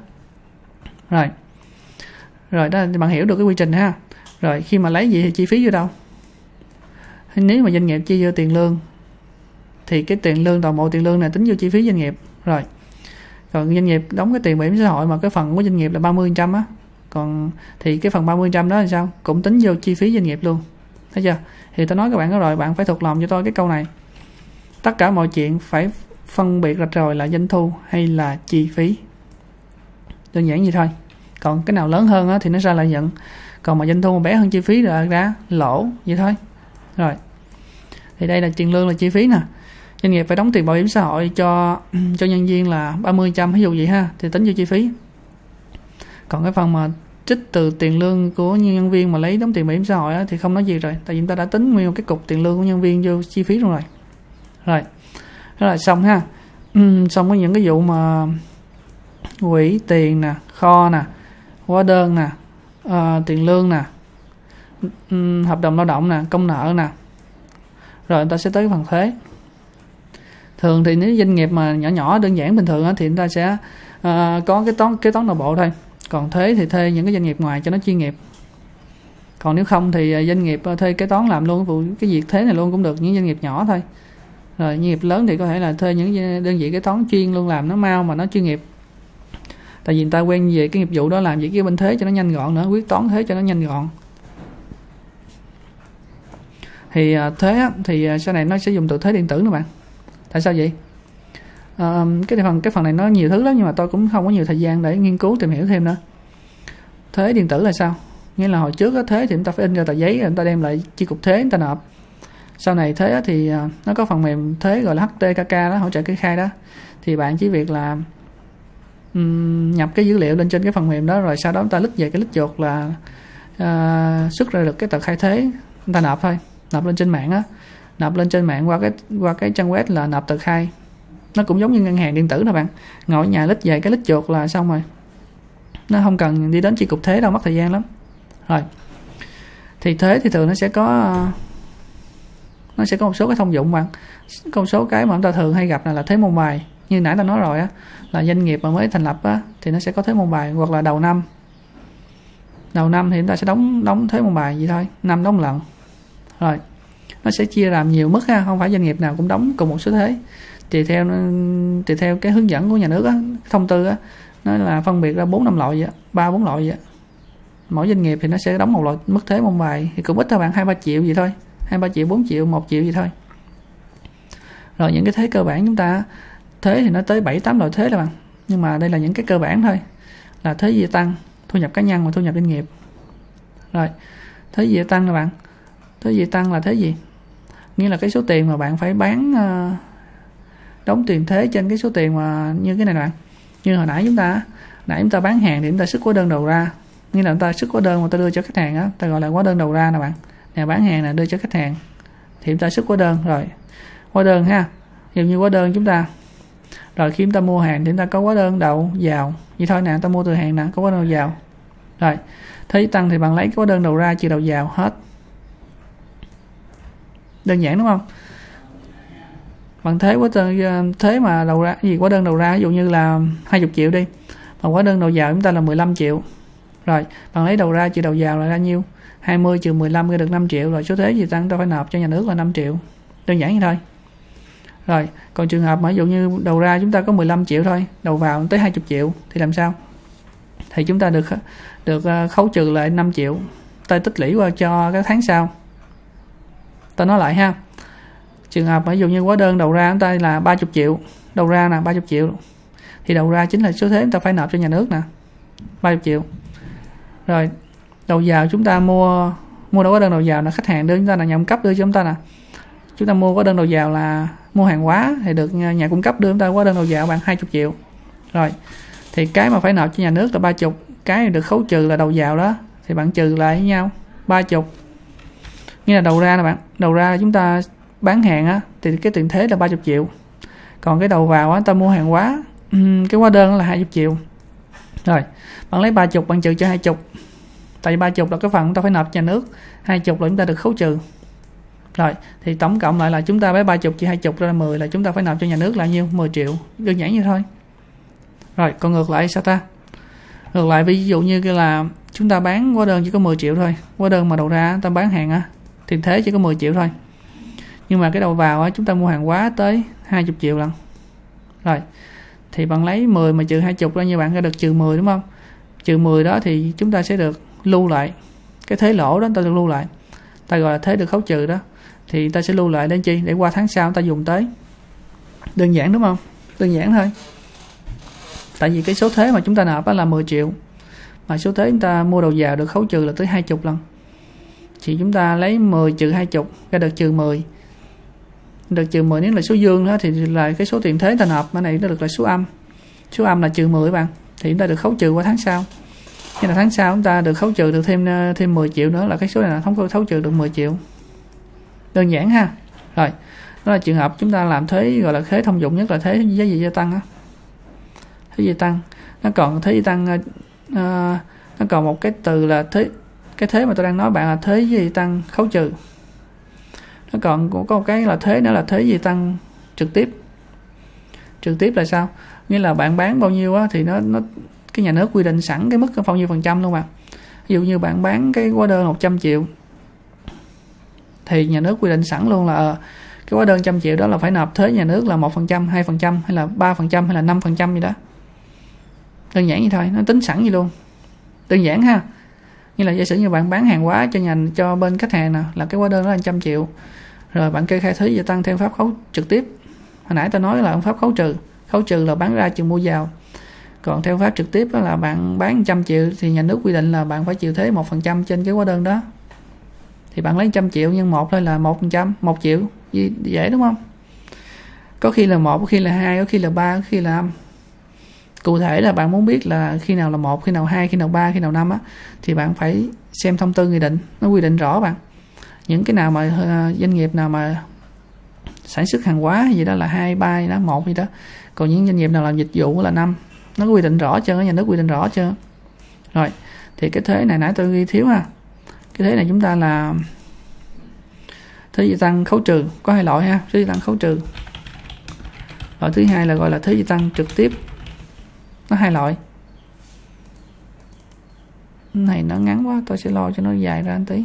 Rồi đó, bạn hiểu được cái quy trình ha. Rồi khi mà lấy gì thì chi phí vô đâu? Nếu mà doanh nghiệp chi vô tiền lương thì cái tiền lương, toàn bộ tiền lương này tính vô chi phí doanh nghiệp. Rồi còn doanh nghiệp đóng cái tiền bảo hiểm xã hội mà cái phần của doanh nghiệp là 30% á, còn thì cái phần 30% đó là sao? Cũng tính vô chi phí doanh nghiệp luôn. Thấy chưa? Thì tôi nói các bạn đó rồi, bạn phải thuộc lòng cho tôi cái câu này. Tất cả mọi chuyện phải phân biệt rạch ròi là doanh thu hay là chi phí. Đơn giản vậy thôi. Còn cái nào lớn hơn á thì nó ra lợi nhuận. Còn mà doanh thu mà bé hơn chi phí là ra lỗ, vậy thôi. Rồi. Thì đây là tiền lương là chi phí nè. Doanh nghiệp phải đóng tiền bảo hiểm xã hội cho nhân viên là 30%, ví dụ vậy ha, thì tính vô chi phí. Còn cái phần mà trích từ tiền lương của nhân viên mà lấy đóng tiền bảo hiểm xã hội á, thì không nói gì rồi, tại vì chúng ta đã tính nguyên cái cục tiền lương của nhân viên vô chi phí luôn rồi. Rồi, đó là xong ha. Xong với những cái vụ mà quỹ tiền nè, kho nè, hóa đơn nè, tiền lương nè, hợp đồng lao động nè, công nợ nè. Rồi người ta sẽ tới cái phần thuế. Thường thì nếu doanh nghiệp mà nhỏ nhỏ đơn giản bình thường á, thì người ta sẽ có cái toán nội bộ thôi. Còn thuế thì thuê những cái doanh nghiệp ngoài cho nó chuyên nghiệp. Còn nếu không thì doanh nghiệp thuê kế toán làm luôn cái việc thuế này luôn cũng được, những doanh nghiệp nhỏ thôi. Rồi doanh nghiệp lớn thì có thể là thuê những đơn vị kế toán chuyên luôn làm nó mau mà nó chuyên nghiệp. Tại vì người ta quen về cái nghiệp vụ đó, làm việc cái bên thuế cho nó nhanh gọn nữa, quyết toán thuế cho nó nhanh gọn. Thì thuế thì sau này nó sẽ dùng từ thuế điện tử nữa bạn. Tại sao vậy? Cái phần này nó nhiều thứ lắm, nhưng mà tôi cũng không có nhiều thời gian để nghiên cứu tìm hiểu thêm nữa. Thuế điện tử là sao? Nghĩa là hồi trước á, thuế thì chúng ta phải in ra tờ giấy, người ta đem lại chi cục thuế người ta nộp. Sau này thuế thì nó có phần mềm thuế gọi là HTKK đó, hỗ trợ kê khai đó. Thì bạn chỉ việc là nhập cái dữ liệu lên trên cái phần mềm đó, rồi sau đó chúng ta click về cái list chuột là xuất ra được cái tờ khai thuế, chúng ta nộp thôi, nộp lên trên mạng á, nộp lên trên mạng qua cái trang web là nộp tờ khai. Nó cũng giống như ngân hàng điện tử nè bạn, ngồi ở nhà click về cái list chuột là xong rồi, nó không cần đi đến chi cục thuế đâu, mất thời gian lắm. Rồi thì thuế thì thường nó sẽ có một số cái thông dụng bạn, có một số cái mà chúng ta thường hay gặp là thuế môn bài. Như nãy ta nói rồi á, là doanh nghiệp mà mới thành lập á thì nó sẽ có thuế môn bài, hoặc là đầu năm thì chúng ta sẽ đóng thuế môn bài vậy thôi, năm đóng lần. Rồi nó sẽ chia làm nhiều mức ha, không phải doanh nghiệp nào cũng đóng cùng một số thuế. Tùy theo cái hướng dẫn của nhà nước á, thông tư á, nó là phân biệt ra 4-5 loại vậy, 3-4 loại vậy. Mỗi doanh nghiệp thì nó sẽ đóng một loại mức thuế môn bài thì cũng ít thôi bạn, 2-3 triệu gì thôi, 2-3 triệu, 4 triệu, 1 triệu gì thôi. Rồi những cái thuế cơ bản chúng ta, thuế thì nó tới 7-8 loại thuế đó bạn, nhưng mà đây là những cái cơ bản thôi, là thuế gia tăng, thu nhập cá nhân và thu nhập doanh nghiệp. Rồi thuế gia tăng là bạn, thuế gia tăng là thuế gì? Nghĩa là cái số tiền mà bạn phải bán, đóng tiền thuế trên cái số tiền mà như cái này bạn. Như hồi nãy chúng ta bán hàng thì chúng ta xuất hóa đơn đầu ra, nghĩa là chúng ta xuất hóa đơn mà ta đưa cho khách hàng á, ta gọi là hóa đơn đầu ra nè bạn. Nhà bán hàng là đưa cho khách hàng thì chúng ta xuất hóa đơn. Rồi hóa đơn ha, ví dụ như hóa đơn chúng ta, rồi khi chúng ta mua hàng thì chúng ta có hóa đơn đầu vào vậy thôi nè, ta mua từ hàng nè, có hóa đơn đầu vào. Rồi thuế tăng thì bạn lấy cái hóa đơn đầu ra trừ đầu vào hết. Đơn giản đúng không? Bạn thuế mà đầu ra gì, hóa đơn đầu ra ví dụ như là 20 triệu đi, mà hóa đơn đầu vào chúng ta là 15 triệu. Rồi bạn lấy đầu ra trừ đầu vào là ra nhiêu? 20 trừ 15 ra được 5 triệu. Rồi số thuế gì tăng ta phải nộp cho nhà nước là 5 triệu. Đơn giản như thôi. Rồi còn trường hợp mà ví dụ như đầu ra chúng ta có 15 triệu thôi, đầu vào tới 20 triệu thì làm sao? Thì chúng ta được khấu trừ lại 5 triệu, ta tích lũy qua cho các tháng sau. Ta nói lại ha, trường hợp mà ví dụ như hóa đơn đầu ra chúng ta là 30 triệu, đầu ra là 30 triệu, thì đầu ra chính là số thuế chúng ta phải nộp cho nhà nước nè, 30 triệu. Rồi đầu vào chúng ta mua đâu có đơn đầu vào là khách hàng đưa chúng ta, là nhà cung cấp đưa cho chúng ta nè. Chúng ta mua có đơn đầu vào là mua hàng hóa thì được nhà cung cấp đưa chúng ta có đơn đầu vào bằng 20 triệu. Rồi thì cái mà phải nộp cho nhà nước là 30, cái được khấu trừ là đầu vào đó thì bạn trừ lại với nhau 30. Nghĩa là đầu ra nè bạn, đầu ra chúng ta bán hàng á thì cái tiền thuế là 30 triệu. Còn cái đầu vào á ta mua hàng hóa, cái hóa đơn là 20 triệu. Rồi bạn lấy 30 bạn trừ cho 20. Tại vì 30 là cái phần chúng ta phải nộp cho nhà nước, 20 là chúng ta được khấu trừ. Rồi thì tổng cộng lại là chúng ta với 30 chia 20 ra là 10, là chúng ta phải nộp cho nhà nước là nhiêu? 10 triệu. Đơn giản như thôi. Rồi còn ngược lại sao ta? Ngược lại ví dụ như là chúng ta bán hóa đơn chỉ có 10 triệu thôi. Hóa đơn mà đầu ra ta bán hàng á, tiền thuế chỉ có 10 triệu thôi. Nhưng mà cái đầu vào á chúng ta mua hàng hóa tới 20 triệu lần. Rồi thì bạn lấy 10 mà trừ 20 ra, như bạn sẽ được trừ 10 đúng không? Trừ 10 đó thì chúng ta sẽ được lưu lại cái thuế lỗ đó, ta được lưu lại, ta gọi là thuế được khấu trừ đó, thì ta sẽ lưu lại để chi? Để qua tháng sau ta dùng tới. Đơn giản đúng không? Đơn giản thôi. Tại vì cái số thuế mà chúng ta nộp là 10 triệu, mà số thuế chúng ta mua đầu vào được khấu trừ là tới 20 lần, thì chúng ta lấy 10 trừ 20 ra được trừ 10. Được trừ 10 nếu là số dương đó thì là cái số tiền thuế ta nộp, cái này nó được là số âm. Số âm là trừ 10 các bạn, thì chúng ta được khấu trừ qua tháng sau. Như là tháng sau chúng ta được khấu trừ được thêm 10 triệu nữa, là cái số này là khấu trừ được 10 triệu. Đơn giản ha. Rồi đó là trường hợp chúng ta làm thuế gọi là thuế thông dụng nhất là thuế giá trị gia tăng á. Thuế gia tăng. Nó còn thuế gia tăng nó còn một cái từ là cái thuế mà tôi đang nói bạn là thuế giá trị tăng khấu trừ. Nó còn có một cái là thuế nữa là thuế giá trị tăng trực tiếp. Trực tiếp là sao? Nghĩa là bạn bán bao nhiêu á thì nó cái nhà nước quy định sẵn cái mức bao nhiêu phần trăm luôn mà. Ví dụ như bạn bán cái hóa đơn 100 triệu thì nhà nước quy định sẵn luôn là cái hóa đơn 100 triệu đó là phải nộp thuế nhà nước là 1%, 2% hay là 3% hay là 5% gì đó. Đơn giản như thôi, nó tính sẵn gì luôn. Đơn giản ha. Như là giả sử như bạn bán hàng hóa cho bên khách hàng nè, là cái hóa đơn đó là 100 triệu. Rồi bạn kê khai thuế gia tăng theo pháp khấu trực tiếp. Hồi nãy tôi nói là pháp khấu trừ. Khấu trừ là bán ra trừ mua vào. Còn theo pháp trực tiếp đó là bạn bán 100 triệu thì nhà nước quy định là bạn phải chịu thuế 1% trên cái hóa đơn đó. Thì bạn lấy 100 triệu nhân 1 thôi là 1%, 1 triệu. Dễ đúng không? Có khi là 1, có khi là 2, có khi là 3, có khi là 5. Cụ thể là bạn muốn biết là khi nào là 1, khi nào 2, khi nào 3, khi nào 5 á, thì bạn phải xem thông tư nghị định, nó quy định rõ bạn. Những cái nào mà doanh nghiệp nào mà sản xuất hàng hóa hay gì đó là 2, 3, đó 1 gì đó. Còn những doanh nghiệp nào làm dịch vụ là 5. Nó quy định rõ chưa, nhà nước quy định rõ chưa. Rồi, thì cái thuế này nãy tôi ghi thiếu ha. Cái thuế này chúng ta là thuế gia tăng khấu trừ, có 2 loại ha, thuế gia tăng khấu trừ. Loại thứ hai là gọi là thuế gia tăng trực tiếp. Nó 2 loại. Này nó ngắn quá, tôi sẽ lo cho nó dài ra một tí.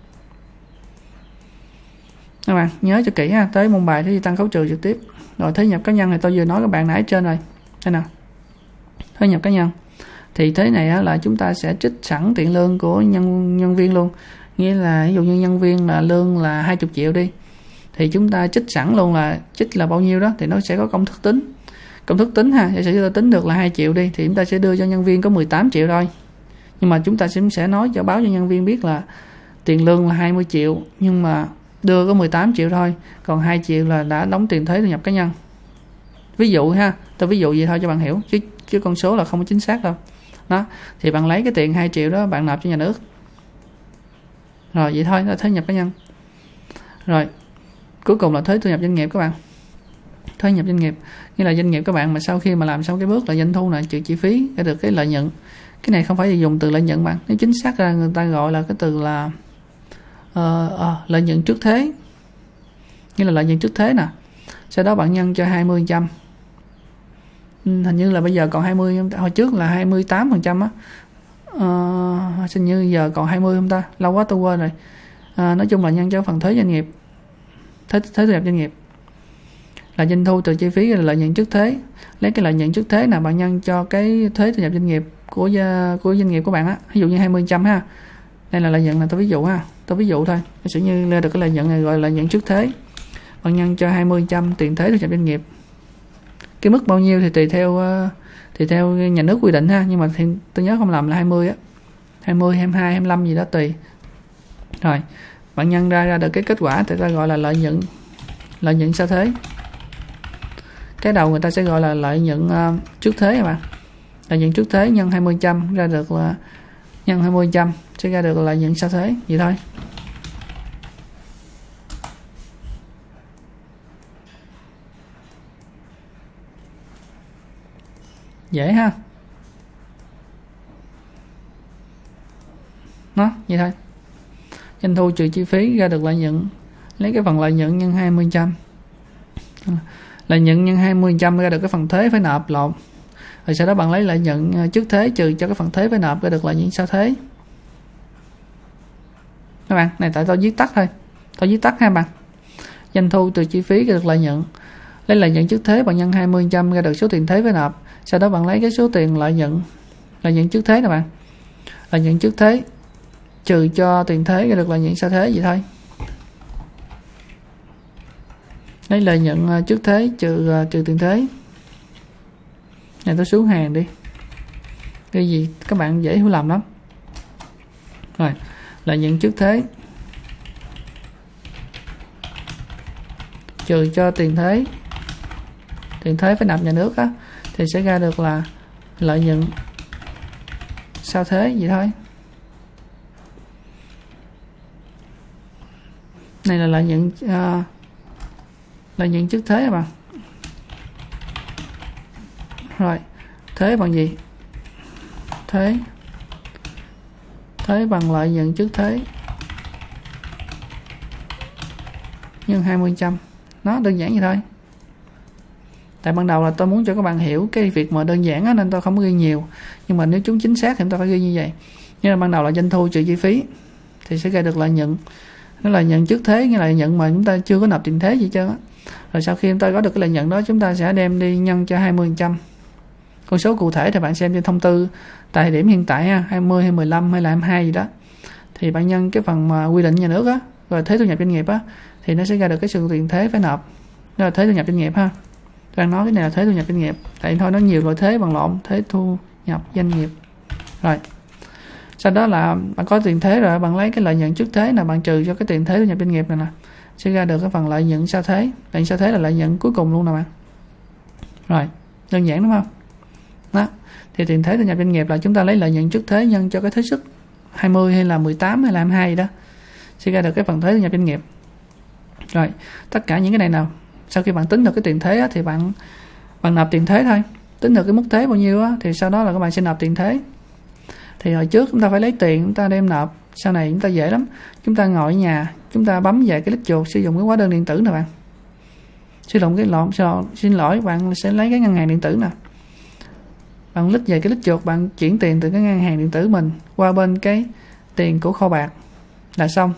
Các bạn nhớ cho kỹ ha, tới môn bài thuế gia tăng khấu trừ trực tiếp. Rồi thuế nhập cá nhân thì tôi vừa nói các bạn nãy trên rồi. Đây nào. Thuế nhập cá nhân. Thì thuế này á, là chúng ta sẽ trích sẵn tiền lương của nhân viên luôn. Nghĩa là ví dụ như nhân viên là lương là 20 triệu đi, thì chúng ta trích sẵn luôn là trích là bao nhiêu đó, thì nó sẽ có công thức tính. Công thức tính ha, giả sử chúng ta tính được là 2 triệu đi, thì chúng ta sẽ đưa cho nhân viên có 18 triệu thôi. Nhưng mà chúng ta sẽ nói báo cho nhân viên biết là tiền lương là 20 triệu nhưng mà đưa có 18 triệu thôi, còn 2 triệu là đã đóng tiền thuế thu nhập cá nhân. Ví dụ ha, tôi ví dụ vậy thôi cho bạn hiểu, chứ con số là không có chính xác đâu. Đó, thì bạn lấy cái tiền 2 triệu đó bạn nộp cho nhà nước. Rồi vậy thôi, là thuế nhập cá nhân. Rồi, cuối cùng là thuế thu nhập doanh nghiệp các bạn. Thuế nhập doanh nghiệp, nghĩa là doanh nghiệp các bạn mà sau khi mà làm xong cái bước là doanh thu này trừ chi phí để được cái lợi nhuận. Cái này không phải dùng từ lợi nhuận bạn, nếu chính xác ra người ta gọi là cái từ là lợi nhuận trước thuế. Nghĩa là lợi nhuận trước thuế nè. Sau đó bạn nhân cho 20%. Hình như là bây giờ còn 20, hồi trước là 28% á. Hình như giờ còn 20 không ta? Lâu quá tôi quên rồi. Nói chung là nhân cho phần thuế doanh nghiệp. Thuế thu nhập doanh nghiệp. Là doanh thu trừ chi phí là lợi nhuận trước thuế. Lấy cái lợi nhuận trước thuế nào bạn nhân cho cái thuế thu nhập doanh nghiệp của doanh nghiệp của bạn á. Ví dụ như 20% ha. Đây là lợi nhuận, là tôi ví dụ ha. Tôi ví dụ thôi. Ví dụ như lên được cái lợi nhuận này gọi là lợi nhuận trước thuế. Bạn nhân cho 20% tiền thuế thu nhập doanh nghiệp. Cái mức bao nhiêu thì tùy theo nhà nước quy định ha, nhưng mà thì tôi nhớ không lầm là 20 á, 20, 22, 25 gì đó tùy. Rồi bạn nhân ra được cái kết quả thì ta gọi là lợi nhuận sau thuế. Cái đầu người ta sẽ gọi là lợi nhuận trước thuế các bạn. Lợi nhuận trước thuế nhân 20% ra được là nhân 20% sẽ ra được lợi nhuận sau thuế, vậy thôi. Dễ ha. Nó vậy thôi. Doanh thu trừ chi phí ra được lợi nhuận, lấy cái phần lợi nhuận nhân 20%. Lợi nhuận nhân 20% ra được cái phần thuế phải nộp lộn. Rồi sau đó bạn lấy lợi nhuận trước thuế trừ cho cái phần thuế phải nộp ra được lợi nhuận sau thuế. Các bạn, này tại tôi viết tắt thôi. Tôi viết tắt ha bạn. Doanh thu trừ chi phí ra được lợi nhuận. Lấy lợi nhuận trước thuế bạn nhân 20% ra được số tiền thuế phải nộp. Sau đó bạn lấy cái số tiền lợi nhuận trước thuế nè bạn. Lợi nhuận trước thuế trừ cho tiền thuế ra được lợi nhuận sau thuế, vậy thôi. Lấy lợi nhuận trước thuế trừ tiền thuế. Này tôi xuống hàng đi. Cái gì các bạn dễ hiểu lầm lắm. Rồi, lợi nhuận trước thuế trừ cho tiền thuế phải nộp nhà nước á, thì sẽ ra được là lợi nhuận sau thuế, vậy thôi. Này là lợi nhuận trước thuế mà. Rồi, thuế bằng gì? Thuế bằng lợi nhuận trước thuế nhân 20%. Nó đơn giản vậy thôi. Tại ban đầu là tôi muốn cho các bạn hiểu cái việc mà đơn giản á, nên tôi không có ghi nhiều. Nhưng mà nếu chúng chính xác thì chúng ta phải ghi như vậy. Như là ban đầu là doanh thu trừ chi phí thì sẽ ra được lợi nhuận. Nó là lợi nhuận trước thuế, nghĩa là lợi nhuận mà chúng ta chưa có nộp tiền thuế gì trơn á. Rồi sau khi chúng ta có được cái lợi nhuận đó, chúng ta sẽ đem đi nhân cho 20%. Con số cụ thể thì bạn xem trên thông tư tại điểm hiện tại ha, 20 hay 15 hay là 22 gì đó. Thì bạn nhân cái phần mà quy định nhà nước á, rồi thuế thu nhập doanh nghiệp á, thì nó sẽ ra được cái số tiền thuế phải nộp. Đó là thuế thu nhập doanh nghiệp ha. Đang nói cái này là thuế thu nhập doanh nghiệp. Tại thôi nó nhiều loại thuế bằng lộn, thuế thu nhập doanh nghiệp. Rồi. Sau đó là bạn có tiền thuế rồi, bạn lấy cái lợi nhuận trước thuế là bạn trừ cho cái tiền thuế thu nhập doanh nghiệp này nè, sẽ ra được cái phần lợi nhuận sau thuế. Lợi nhuận sau thuế là lợi nhuận cuối cùng luôn nè bạn. Rồi, đơn giản đúng không? Đó. Thì tiền thuế thu nhập doanh nghiệp là chúng ta lấy lợi nhuận trước thuế nhân cho cái thuế suất 20 hay là 18 hay là 22 gì đó, sẽ ra được cái phần thuế thu nhập doanh nghiệp. Rồi, tất cả những cái này nào sau khi bạn tính được cái tiền thuế á, thì bạn nộp tiền thuế thôi. Tính được cái mức thuế bao nhiêu á, thì sau đó là các bạn sẽ nộp tiền thuế. Thì hồi trước chúng ta phải lấy tiền chúng ta đem nộp, sau này chúng ta dễ lắm. Chúng ta ngồi ở nhà, chúng ta bấm về cái lít chuột sử dụng cái hóa đơn điện tử nè bạn. Sử dụng cái xin lỗi, bạn sẽ lấy cái ngân hàng điện tử nè. Bạn lít về cái lít chuột, bạn chuyển tiền từ cái ngân hàng điện tử mình qua bên cái tiền của kho bạc là xong.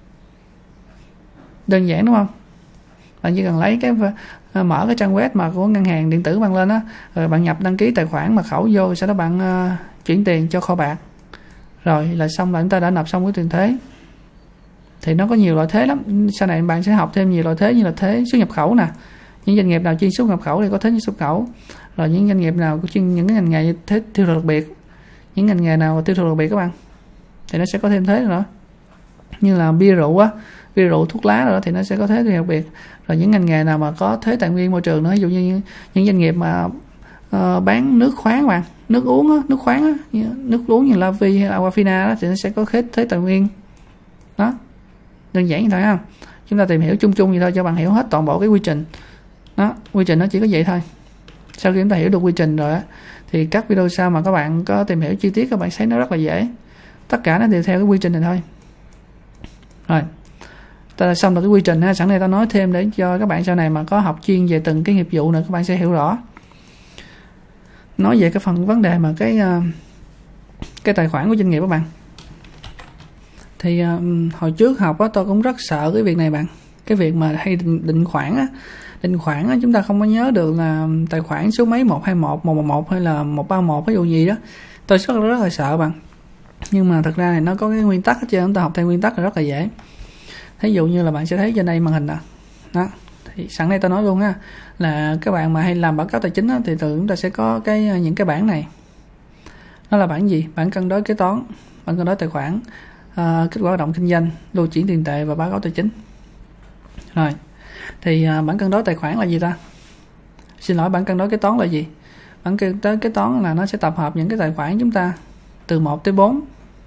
Đơn giản đúng không? Bạn chỉ cần lấy cái mở cái trang web mà của ngân hàng điện tử bạn lên á, rồi bạn nhập đăng ký tài khoản mật khẩu vô, sau đó bạn chuyển tiền cho kho bạc, rồi là xong, là chúng ta đã nộp xong cái tiền thuế. Thì nó có nhiều loại thuế lắm, sau này bạn sẽ học thêm nhiều loại thuế, như là thuế xuất nhập khẩu nè. Những doanh nghiệp nào chuyên xuất nhập khẩu thì có thuế xuất nhập khẩu, rồi những doanh nghiệp nào có chuyên những cái ngành nghề thuế tiêu thụ đặc biệt, những ngành nghề nào tiêu thụ đặc biệt các bạn, thì nó sẽ có thêm thuế nữa. Như là bia rượu á, bia rượu thuốc lá rồi thì nó sẽ có thuế đặc biệt. Rồi những ngành nghề nào mà có thuế tài nguyên môi trường nữa, ví dụ như những doanh nghiệp mà bán nước khoáng bạn, nước uống á, nước khoáng á, nước uống như Lavi hay là Aquafina đó, thì nó sẽ có thuế tài nguyên. Đó, đơn giản như thôi ha. Chúng ta tìm hiểu chung chung vậy thôi cho bạn hiểu hết toàn bộ cái quy trình. Đó, quy trình nó chỉ có vậy thôi. Sau khi chúng ta hiểu được quy trình rồi á, thì các video sau mà các bạn có tìm hiểu chi tiết, các bạn thấy nó rất là dễ. Tất cả nó đều theo cái quy trình này thôi. Rồi, ta đã xong được cái quy trình ha. Sẵn đây ta nói thêm để cho các bạn sau này mà có học chuyên về từng cái nghiệp vụ này, các bạn sẽ hiểu rõ. Nói về cái phần vấn đề mà cái tài khoản của doanh nghiệp các bạn. Thì hồi trước học á, tôi cũng rất sợ cái việc này bạn. Cái việc mà hay định khoản á. Định khoản á, chúng ta không có nhớ được là tài khoản số mấy, 121, 111 hay là 131 ví dụ gì đó. Tôi rất là sợ bạn. Nhưng mà thật ra này nó có cái nguyên tắc hết trơn, chúng ta học theo nguyên tắc là rất là dễ. Thí dụ như là bạn sẽ thấy trên đây màn hình nè. Đó. Thì sẵn đây tôi nói luôn ha, là các bạn mà hay làm báo cáo tài chính á, thì thường chúng ta sẽ có những cái bảng này. Nó là bảng gì? Bảng cân đối kế toán, bảng cân đối tài khoản, kết quả hoạt động kinh doanh, lưu chuyển tiền tệ và báo cáo tài chính. Rồi, thì bảng cân đối tài khoản là gì ta? Xin lỗi, bảng cân đối kế toán là gì? Bảng cân đối kế toán là nó sẽ tập hợp những cái tài khoản chúng ta từ 1 tới 4.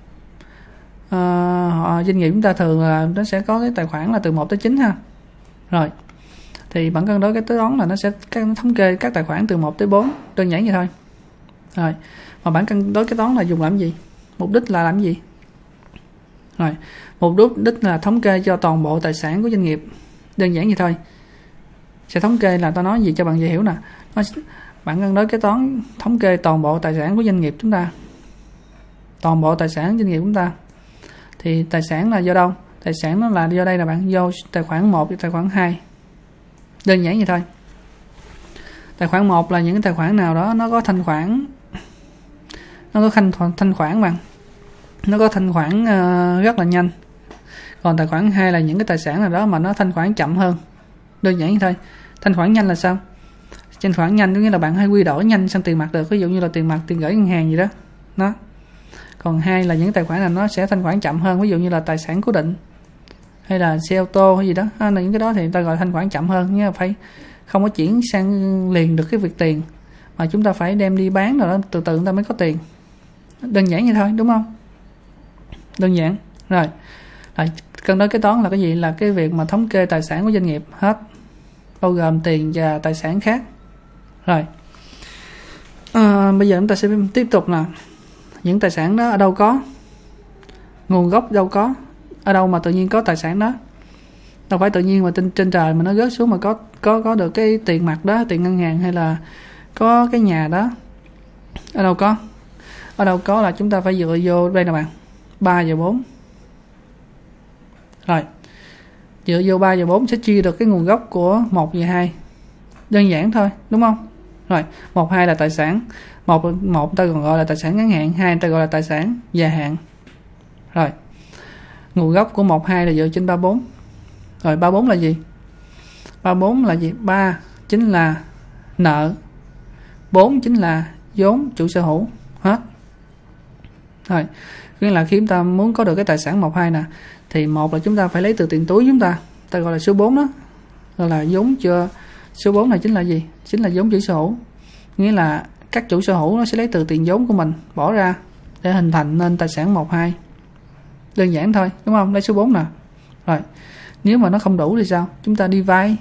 Doanh nghiệp chúng ta thường là nó sẽ có cái tài khoản là từ 1 tới 9 ha. Rồi, thì bảng cân đối kế toán là nó sẽ thống kê các tài khoản từ 1 tới 4, đơn giản vậy thôi. Rồi, mà bảng cân đối kế toán là dùng làm gì? Mục đích là làm gì? Rồi, mục đích là thống kê cho toàn bộ tài sản của doanh nghiệp, đơn giản vậy thôi. Sẽ thống kê là tao nói gì cho bạn dễ hiểu nè. Bảng cân đối kế toán thống kê toàn bộ tài sản của doanh nghiệp chúng ta, toàn bộ tài sản doanh nghiệp chúng ta. Thì tài sản là do đâu? Tài sản nó là do đây là bạn, do tài khoản 1 và tài khoản 2, đơn giản vậy thôi. Tài khoản 1 là những cái tài khoản nào đó nó có thanh khoản, nó có thanh khoản bạn, nó có thanh khoản rất là nhanh. Còn tài khoản 2 là những cái tài sản nào đó mà nó thanh khoản chậm hơn, đơn giản vậy thôi. Thanh khoản nhanh là sao? Thanh khoản nhanh có nghĩa là bạn hay quy đổi nhanh sang tiền mặt được, ví dụ như là tiền mặt, tiền gửi ngân hàng gì đó. Nó. Còn 2 là những tài khoản là nó sẽ thanh khoản chậm hơn, ví dụ như là tài sản cố định hay là xe ô tô hay gì đó. Những cái đó thì người ta gọi thanh khoản chậm hơn, nghĩa là phải không có chuyển sang liền được cái việc tiền, mà chúng ta phải đem đi bán rồi đó, từ từ người ta mới có tiền. Đơn giản vậy thôi, đúng không? Đơn giản. Rồi, cân đối kế toán là cái gì? Là cái việc mà thống kê tài sản của doanh nghiệp hết, bao gồm tiền và tài sản khác. Rồi, bây giờ chúng ta sẽ tiếp tục là những tài sản đó ở đâu có, nguồn gốc đâu có, ở đâu mà tự nhiên có tài sản đó. Đâu phải tự nhiên mà trên trời mà nó rớt xuống mà có được cái tiền mặt đó, tiền ngân hàng hay là có cái nhà đó. Ở đâu có? Ở đâu có là chúng ta phải dựa vô đây nè bạn, 3 và 4. Rồi, dựa vô 3 và 4 sẽ chia được cái nguồn gốc của 1 và 2. Đơn giản thôi, đúng không? Rồi, 1, 2 là tài sản. Một ta còn gọi là tài sản ngắn hạn, 2 ta gọi là tài sản dài hạn. Rồi, nguồn gốc của 1, 2 là dựa trên 3, 4. Rồi, 3, 4 là gì? 3, 4 là gì? 3 chính là nợ, 4 chính là vốn chủ sở hữu hết. Rồi, nghĩa là khi chúng ta muốn có được cái tài sản 1, 2 nè, thì một là chúng ta phải lấy từ tiền túi chúng ta gọi là số 4 đó, gọi là vốn chưa. Số 4 này chính là gì? Chính là vốn chủ sở hữu, nghĩa là các chủ sở hữu nó sẽ lấy từ tiền vốn của mình bỏ ra để hình thành nên tài sản 1, 2. Đơn giản thôi, đúng không? Lấy số 4 nè. Rồi, nếu mà nó không đủ thì sao? Chúng ta đi vay.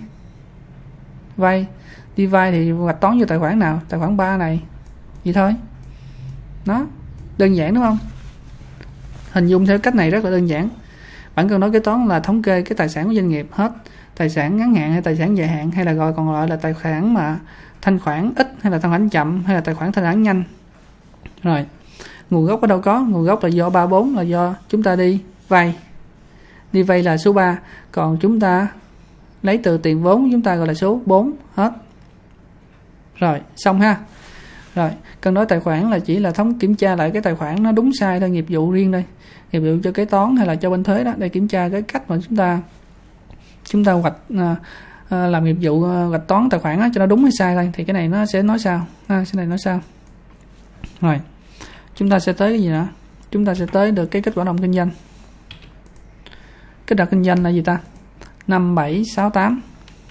Đi vay thì hoạch toán vô tài khoản nào? Tài khoản 3 này. Vậy thôi. Nó đơn giản, đúng không? Hình dung theo cách này rất là đơn giản. Bảng cân đối kế toán là thống kê cái tài sản của doanh nghiệp hết, tài sản ngắn hạn hay tài sản dài hạn, hay là còn gọi là tài khoản mà thanh khoản ít hay là thanh khoản chậm, hay là tài khoản thanh khoản nhanh. Rồi, nguồn gốc ở đâu có? Nguồn gốc là do 3, 4 là do chúng ta đi vay. Đi vay là số 3, còn chúng ta lấy từ tiền vốn chúng ta gọi là số 4 hết. Rồi, xong ha. Rồi, cân đối tài khoản là chỉ là kiểm tra lại cái tài khoản nó đúng sai thôi, nghiệp vụ riêng đây. Nghiệp vụ cho kế toán hay là cho bên thuế đó, để kiểm tra cái cách mà chúng ta hoạch làm nghiệp vụ hoạch toán tài khoản đó, cho nó đúng hay sai thôi. Thì cái này nó sẽ nói sao? Cái này nói sao? Rồi, chúng ta sẽ tới cái gì nữa? Chúng ta sẽ tới được cái kết quả hoạt động kinh doanh. Kết quả kinh doanh là gì ta? 5, 7, 6, 8.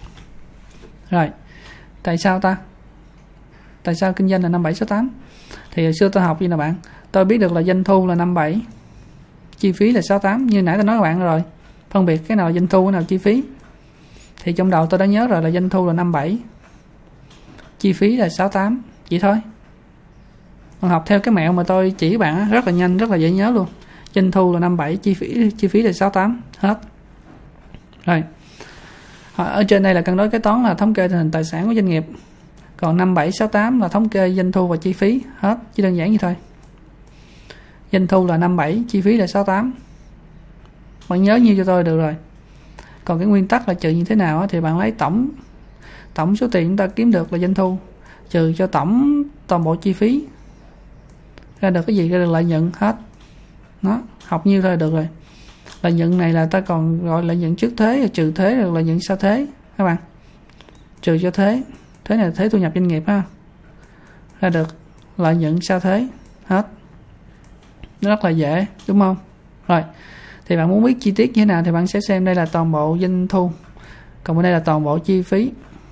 Rồi, tại sao ta? Tại sao kinh doanh là 5, 7, 6, 8? Thì hồi xưa tôi học gì nè bạn? Tôi biết được là doanh thu là 5, 7, chi phí là 6, 8. Như nãy tôi nói các bạn rồi, phân biệt cái nào là doanh thu, cái nào là chi phí. Thì trong đầu tôi đã nhớ rồi là doanh thu là 5, 7, chi phí là 6, 8. Vậy thôi. Còn học theo cái mẹo mà tôi chỉ bạn rất là nhanh, rất là dễ nhớ luôn. Doanh thu là 5, 7, chi phí là 6, 8 hết. Rồi, ở trên đây là cân đối kế toán là thống kê tình hình tài sản của doanh nghiệp. Còn 5, 7, 6, 8 là thống kê doanh thu và chi phí hết. Chỉ đơn giản như thôi. Doanh thu là 5, 7, chi phí là 6, 8. Bạn nhớ nhiêu cho tôi được rồi. Còn cái nguyên tắc là trừ như thế nào thì bạn lấy tổng số tiền chúng ta kiếm được là doanh thu, trừ cho toàn bộ chi phí, ra được cái gì? Ra được lợi nhuận hết. Nó học nhiêu thôi được rồi. Lợi nhuận này là ta còn gọi lợi nhuận trước thuế, trừ thuế, rồi lợi nhuận sau thuế các bạn. trừ cho thuế này là thuế thu nhập doanh nghiệp ha, ra được lợi nhuận sau thuế hết. Nó rất là dễ đúng không? Rồi thì bạn muốn biết chi tiết như thế nào thì bạn sẽ xem đây là toàn bộ doanh thu, còn bên đây là toàn bộ chi phí.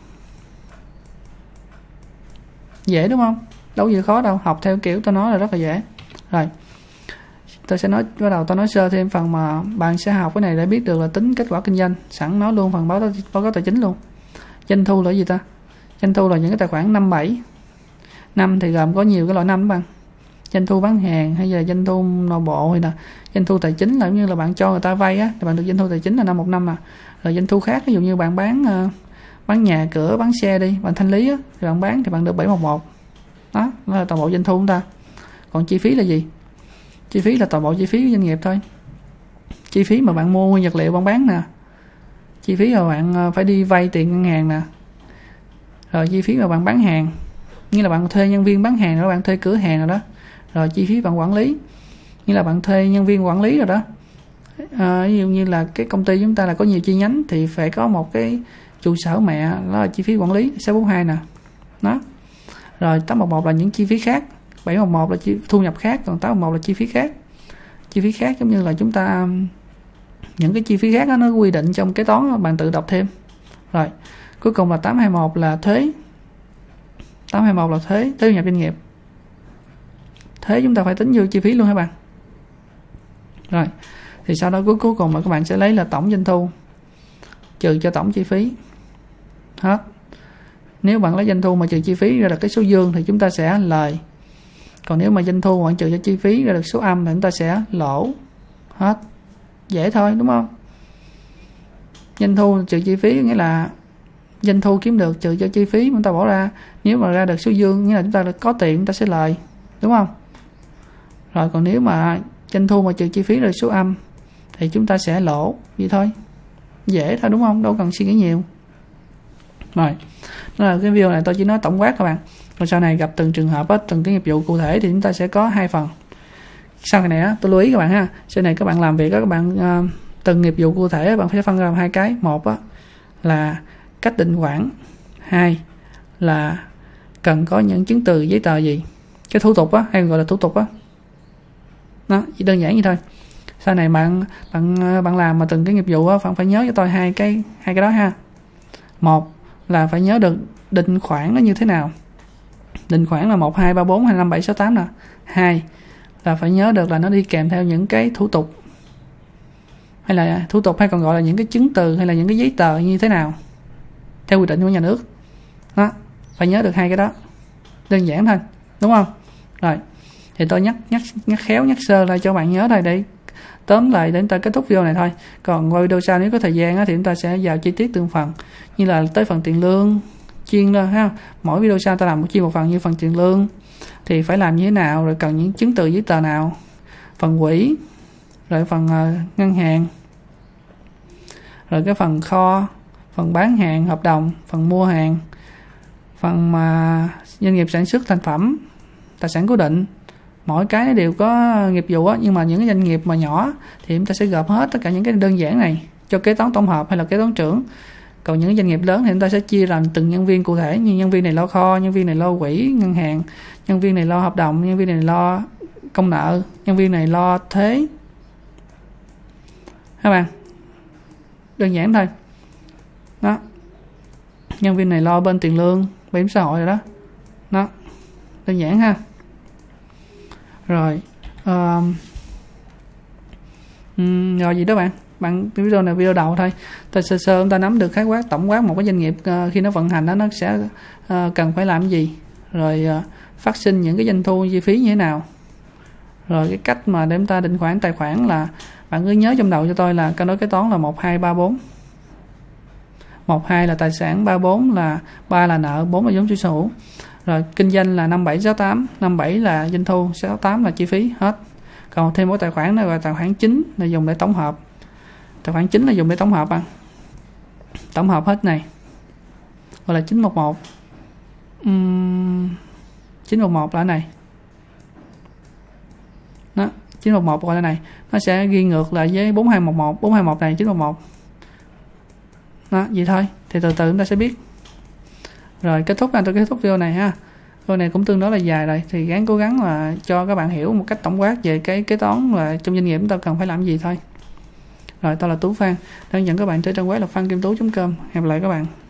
Dễ đúng không? Đâu gì khó đâu, học theo kiểu tôi nói là rất là dễ. Rồi tôi sẽ bắt đầu tôi nói sơ thêm phần mà bạn sẽ học cái này để biết được là tính kết quả kinh doanh, sẵn nói luôn phần báo cáo tài chính luôn. Doanh thu là gì ta? Doanh thu là những cái tài khoản 5, 7. Năm thì gồm có nhiều cái loại năm các bạn. Doanh thu bán hàng hay là doanh thu nội bộ, hay là doanh thu tài chính là giống như là bạn cho người ta vay á, thì bạn được doanh thu tài chính là một năm mà. Rồi doanh thu khác ví dụ như bạn bán nhà cửa, bán xe đi, bạn thanh lý á, thì bạn bán thì bạn được 711. Đó là toàn bộ doanh thu của chúng ta. Còn chi phí là gì? Chi phí là toàn bộ chi phí của doanh nghiệp thôi. Chi phí mà bạn mua nguyên vật liệu bạn bán nè, chi phí mà bạn phải đi vay tiền ngân hàng nè, rồi chi phí mà bạn bán hàng, như là bạn thuê nhân viên bán hàng rồi, bạn thuê cửa hàng rồi đó, rồi chi phí bạn quản lý, như là bạn thuê nhân viên quản lý rồi đó. Ví dụ như là cái công ty chúng ta là có nhiều chi nhánh thì phải có một cái trụ sở mẹ, đó là chi phí quản lý 642 nè. Đó. Rồi 811 là những chi phí khác, 711 là thu nhập khác, còn 811 là chi phí khác. Chi phí khác giống như là chúng ta những cái chi phí khác đó, nó quy định trong kế toán đó, bạn tự đọc thêm. Rồi cuối cùng là 821 là thuế. 821 là thuế thu nhập doanh nghiệp. Thuế chúng ta phải tính vô chi phí luôn các bạn. Rồi thì sau đó cuối cùng mà các bạn sẽ lấy là tổng doanh thu trừ cho tổng chi phí hết. Nếu bạn lấy doanh thu mà trừ chi phí ra được cái số dương thì chúng ta sẽ lời. Còn nếu mà doanh thu bạn trừ cho chi phí ra được số âm thì chúng ta sẽ lỗ hết. Dễ thôi đúng không? Doanh thu trừ chi phí nghĩa là doanh thu kiếm được trừ cho chi phí chúng ta bỏ ra. Nếu mà ra được số dương nghĩa là chúng ta có tiền, chúng ta sẽ lời, đúng không? Rồi còn nếu mà doanh thu mà trừ chi phí rồi số âm thì chúng ta sẽ lỗ, vậy thôi. Dễ thôi đúng không? Đâu cần suy nghĩ nhiều. Rồi, đó là cái video này tôi chỉ nói tổng quát các bạn. Rồi sau này gặp từng trường hợp, từng cái nghiệp vụ cụ thể thì chúng ta sẽ có 2 phần. Sau cái này á, tôi lưu ý các bạn ha. Sau này các bạn làm việc các bạn từng nghiệp vụ cụ thể bạn phải phân ra 2 cái. Một á là cách định khoản, 2 là cần có những chứng từ giấy tờ gì. Cái thủ tục á, hay gọi là thủ tục á. Đó, chỉ đơn giản như thôi. Sau này bạn làm mà từng cái nghiệp vụ á, bạn phải nhớ cho tôi hai cái đó ha. Một là phải nhớ được định khoản nó như thế nào. Định khoản là 1, 2, 3, 4 hay 5, 7, 6, 8 nè. 2 là phải nhớ được là nó đi kèm theo những cái thủ tục, hay là thủ tục hay còn gọi là những cái chứng từ hay là những cái giấy tờ như thế nào theo quy định của nhà nước. Đó, phải nhớ được 2 cái đó. Đơn giản thôi, đúng không? Rồi, thì tôi nhắc sơ lại cho bạn nhớ thôi để tóm lại để chúng ta kết thúc video này thôi. Còn qua video sau nếu có thời gian thì chúng ta sẽ vào chi tiết từng phần, như là tới phần tiền lương chuyên lên ha. Mỗi video sau ta làm một phần, như phần tiền lương thì phải làm như thế nào, rồi cần những chứng từ giấy tờ nào, phần quỹ, rồi phần ngân hàng, rồi cái phần kho, phần bán hàng hợp đồng, phần mua hàng, phần mà doanh nghiệp sản xuất thành phẩm, tài sản cố định. Mỗi cái đều có nghiệp vụ á, nhưng mà những cái doanh nghiệp mà nhỏ thì chúng ta sẽ gộp hết tất cả những cái đơn giản này cho kế toán tổng hợp hay là kế toán trưởng. Còn những doanh nghiệp lớn thì chúng ta sẽ chia làm từng nhân viên cụ thể, như nhân viên này lo kho, nhân viên này lo quỹ ngân hàng, nhân viên này lo hợp đồng, nhân viên này lo công nợ, nhân viên này lo thuế. Các bạn, đơn giản thôi. Đó, nhân viên này lo bên tiền lương, bảo hiểm xã hội rồi đó. Đó, đơn giản ha. Rồi rồi gì đó bạn video này video đầu thôi, ta sơ chúng ta nắm được khái quát tổng quát một cái doanh nghiệp khi nó vận hành đó, nó sẽ cần phải làm gì, rồi phát sinh những cái doanh thu chi phí như thế nào, rồi cái cách mà để chúng ta định khoản tài khoản là bạn cứ nhớ trong đầu cho tôi là cân đối kế toán là 1, 2, 3, 4. 1, 2 là tài sản, 3, 4 là 3 là nợ, 4 là vốn chủ sở hữu. Rồi kinh doanh là 5, 7, 6, 8. 5, 7 là doanh thu, 6, 8 là chi phí hết. Còn thêm một tài khoản này là tài khoản chính là dùng để tổng hợp. Tài khoản chính là dùng để tổng hợp tổng hợp hết này, gọi là 911. 911 là này. Đó, 911 gọi là này. Nó sẽ ghi ngược lại với 4211. 421 này 911. Đó, vậy thôi. Thì từ từ chúng ta sẽ biết. Rồi tôi kết thúc video này ha. Video này cũng tương đối là dài rồi, thì cố gắng là cho các bạn hiểu một cách tổng quát về cái kế toán là trong doanh nghiệp chúng ta cần phải làm gì thôi. Rồi tôi là Tú Phan, đang dẫn các bạn tới trang web là phankimtú.com. Hẹn gặp lại các bạn.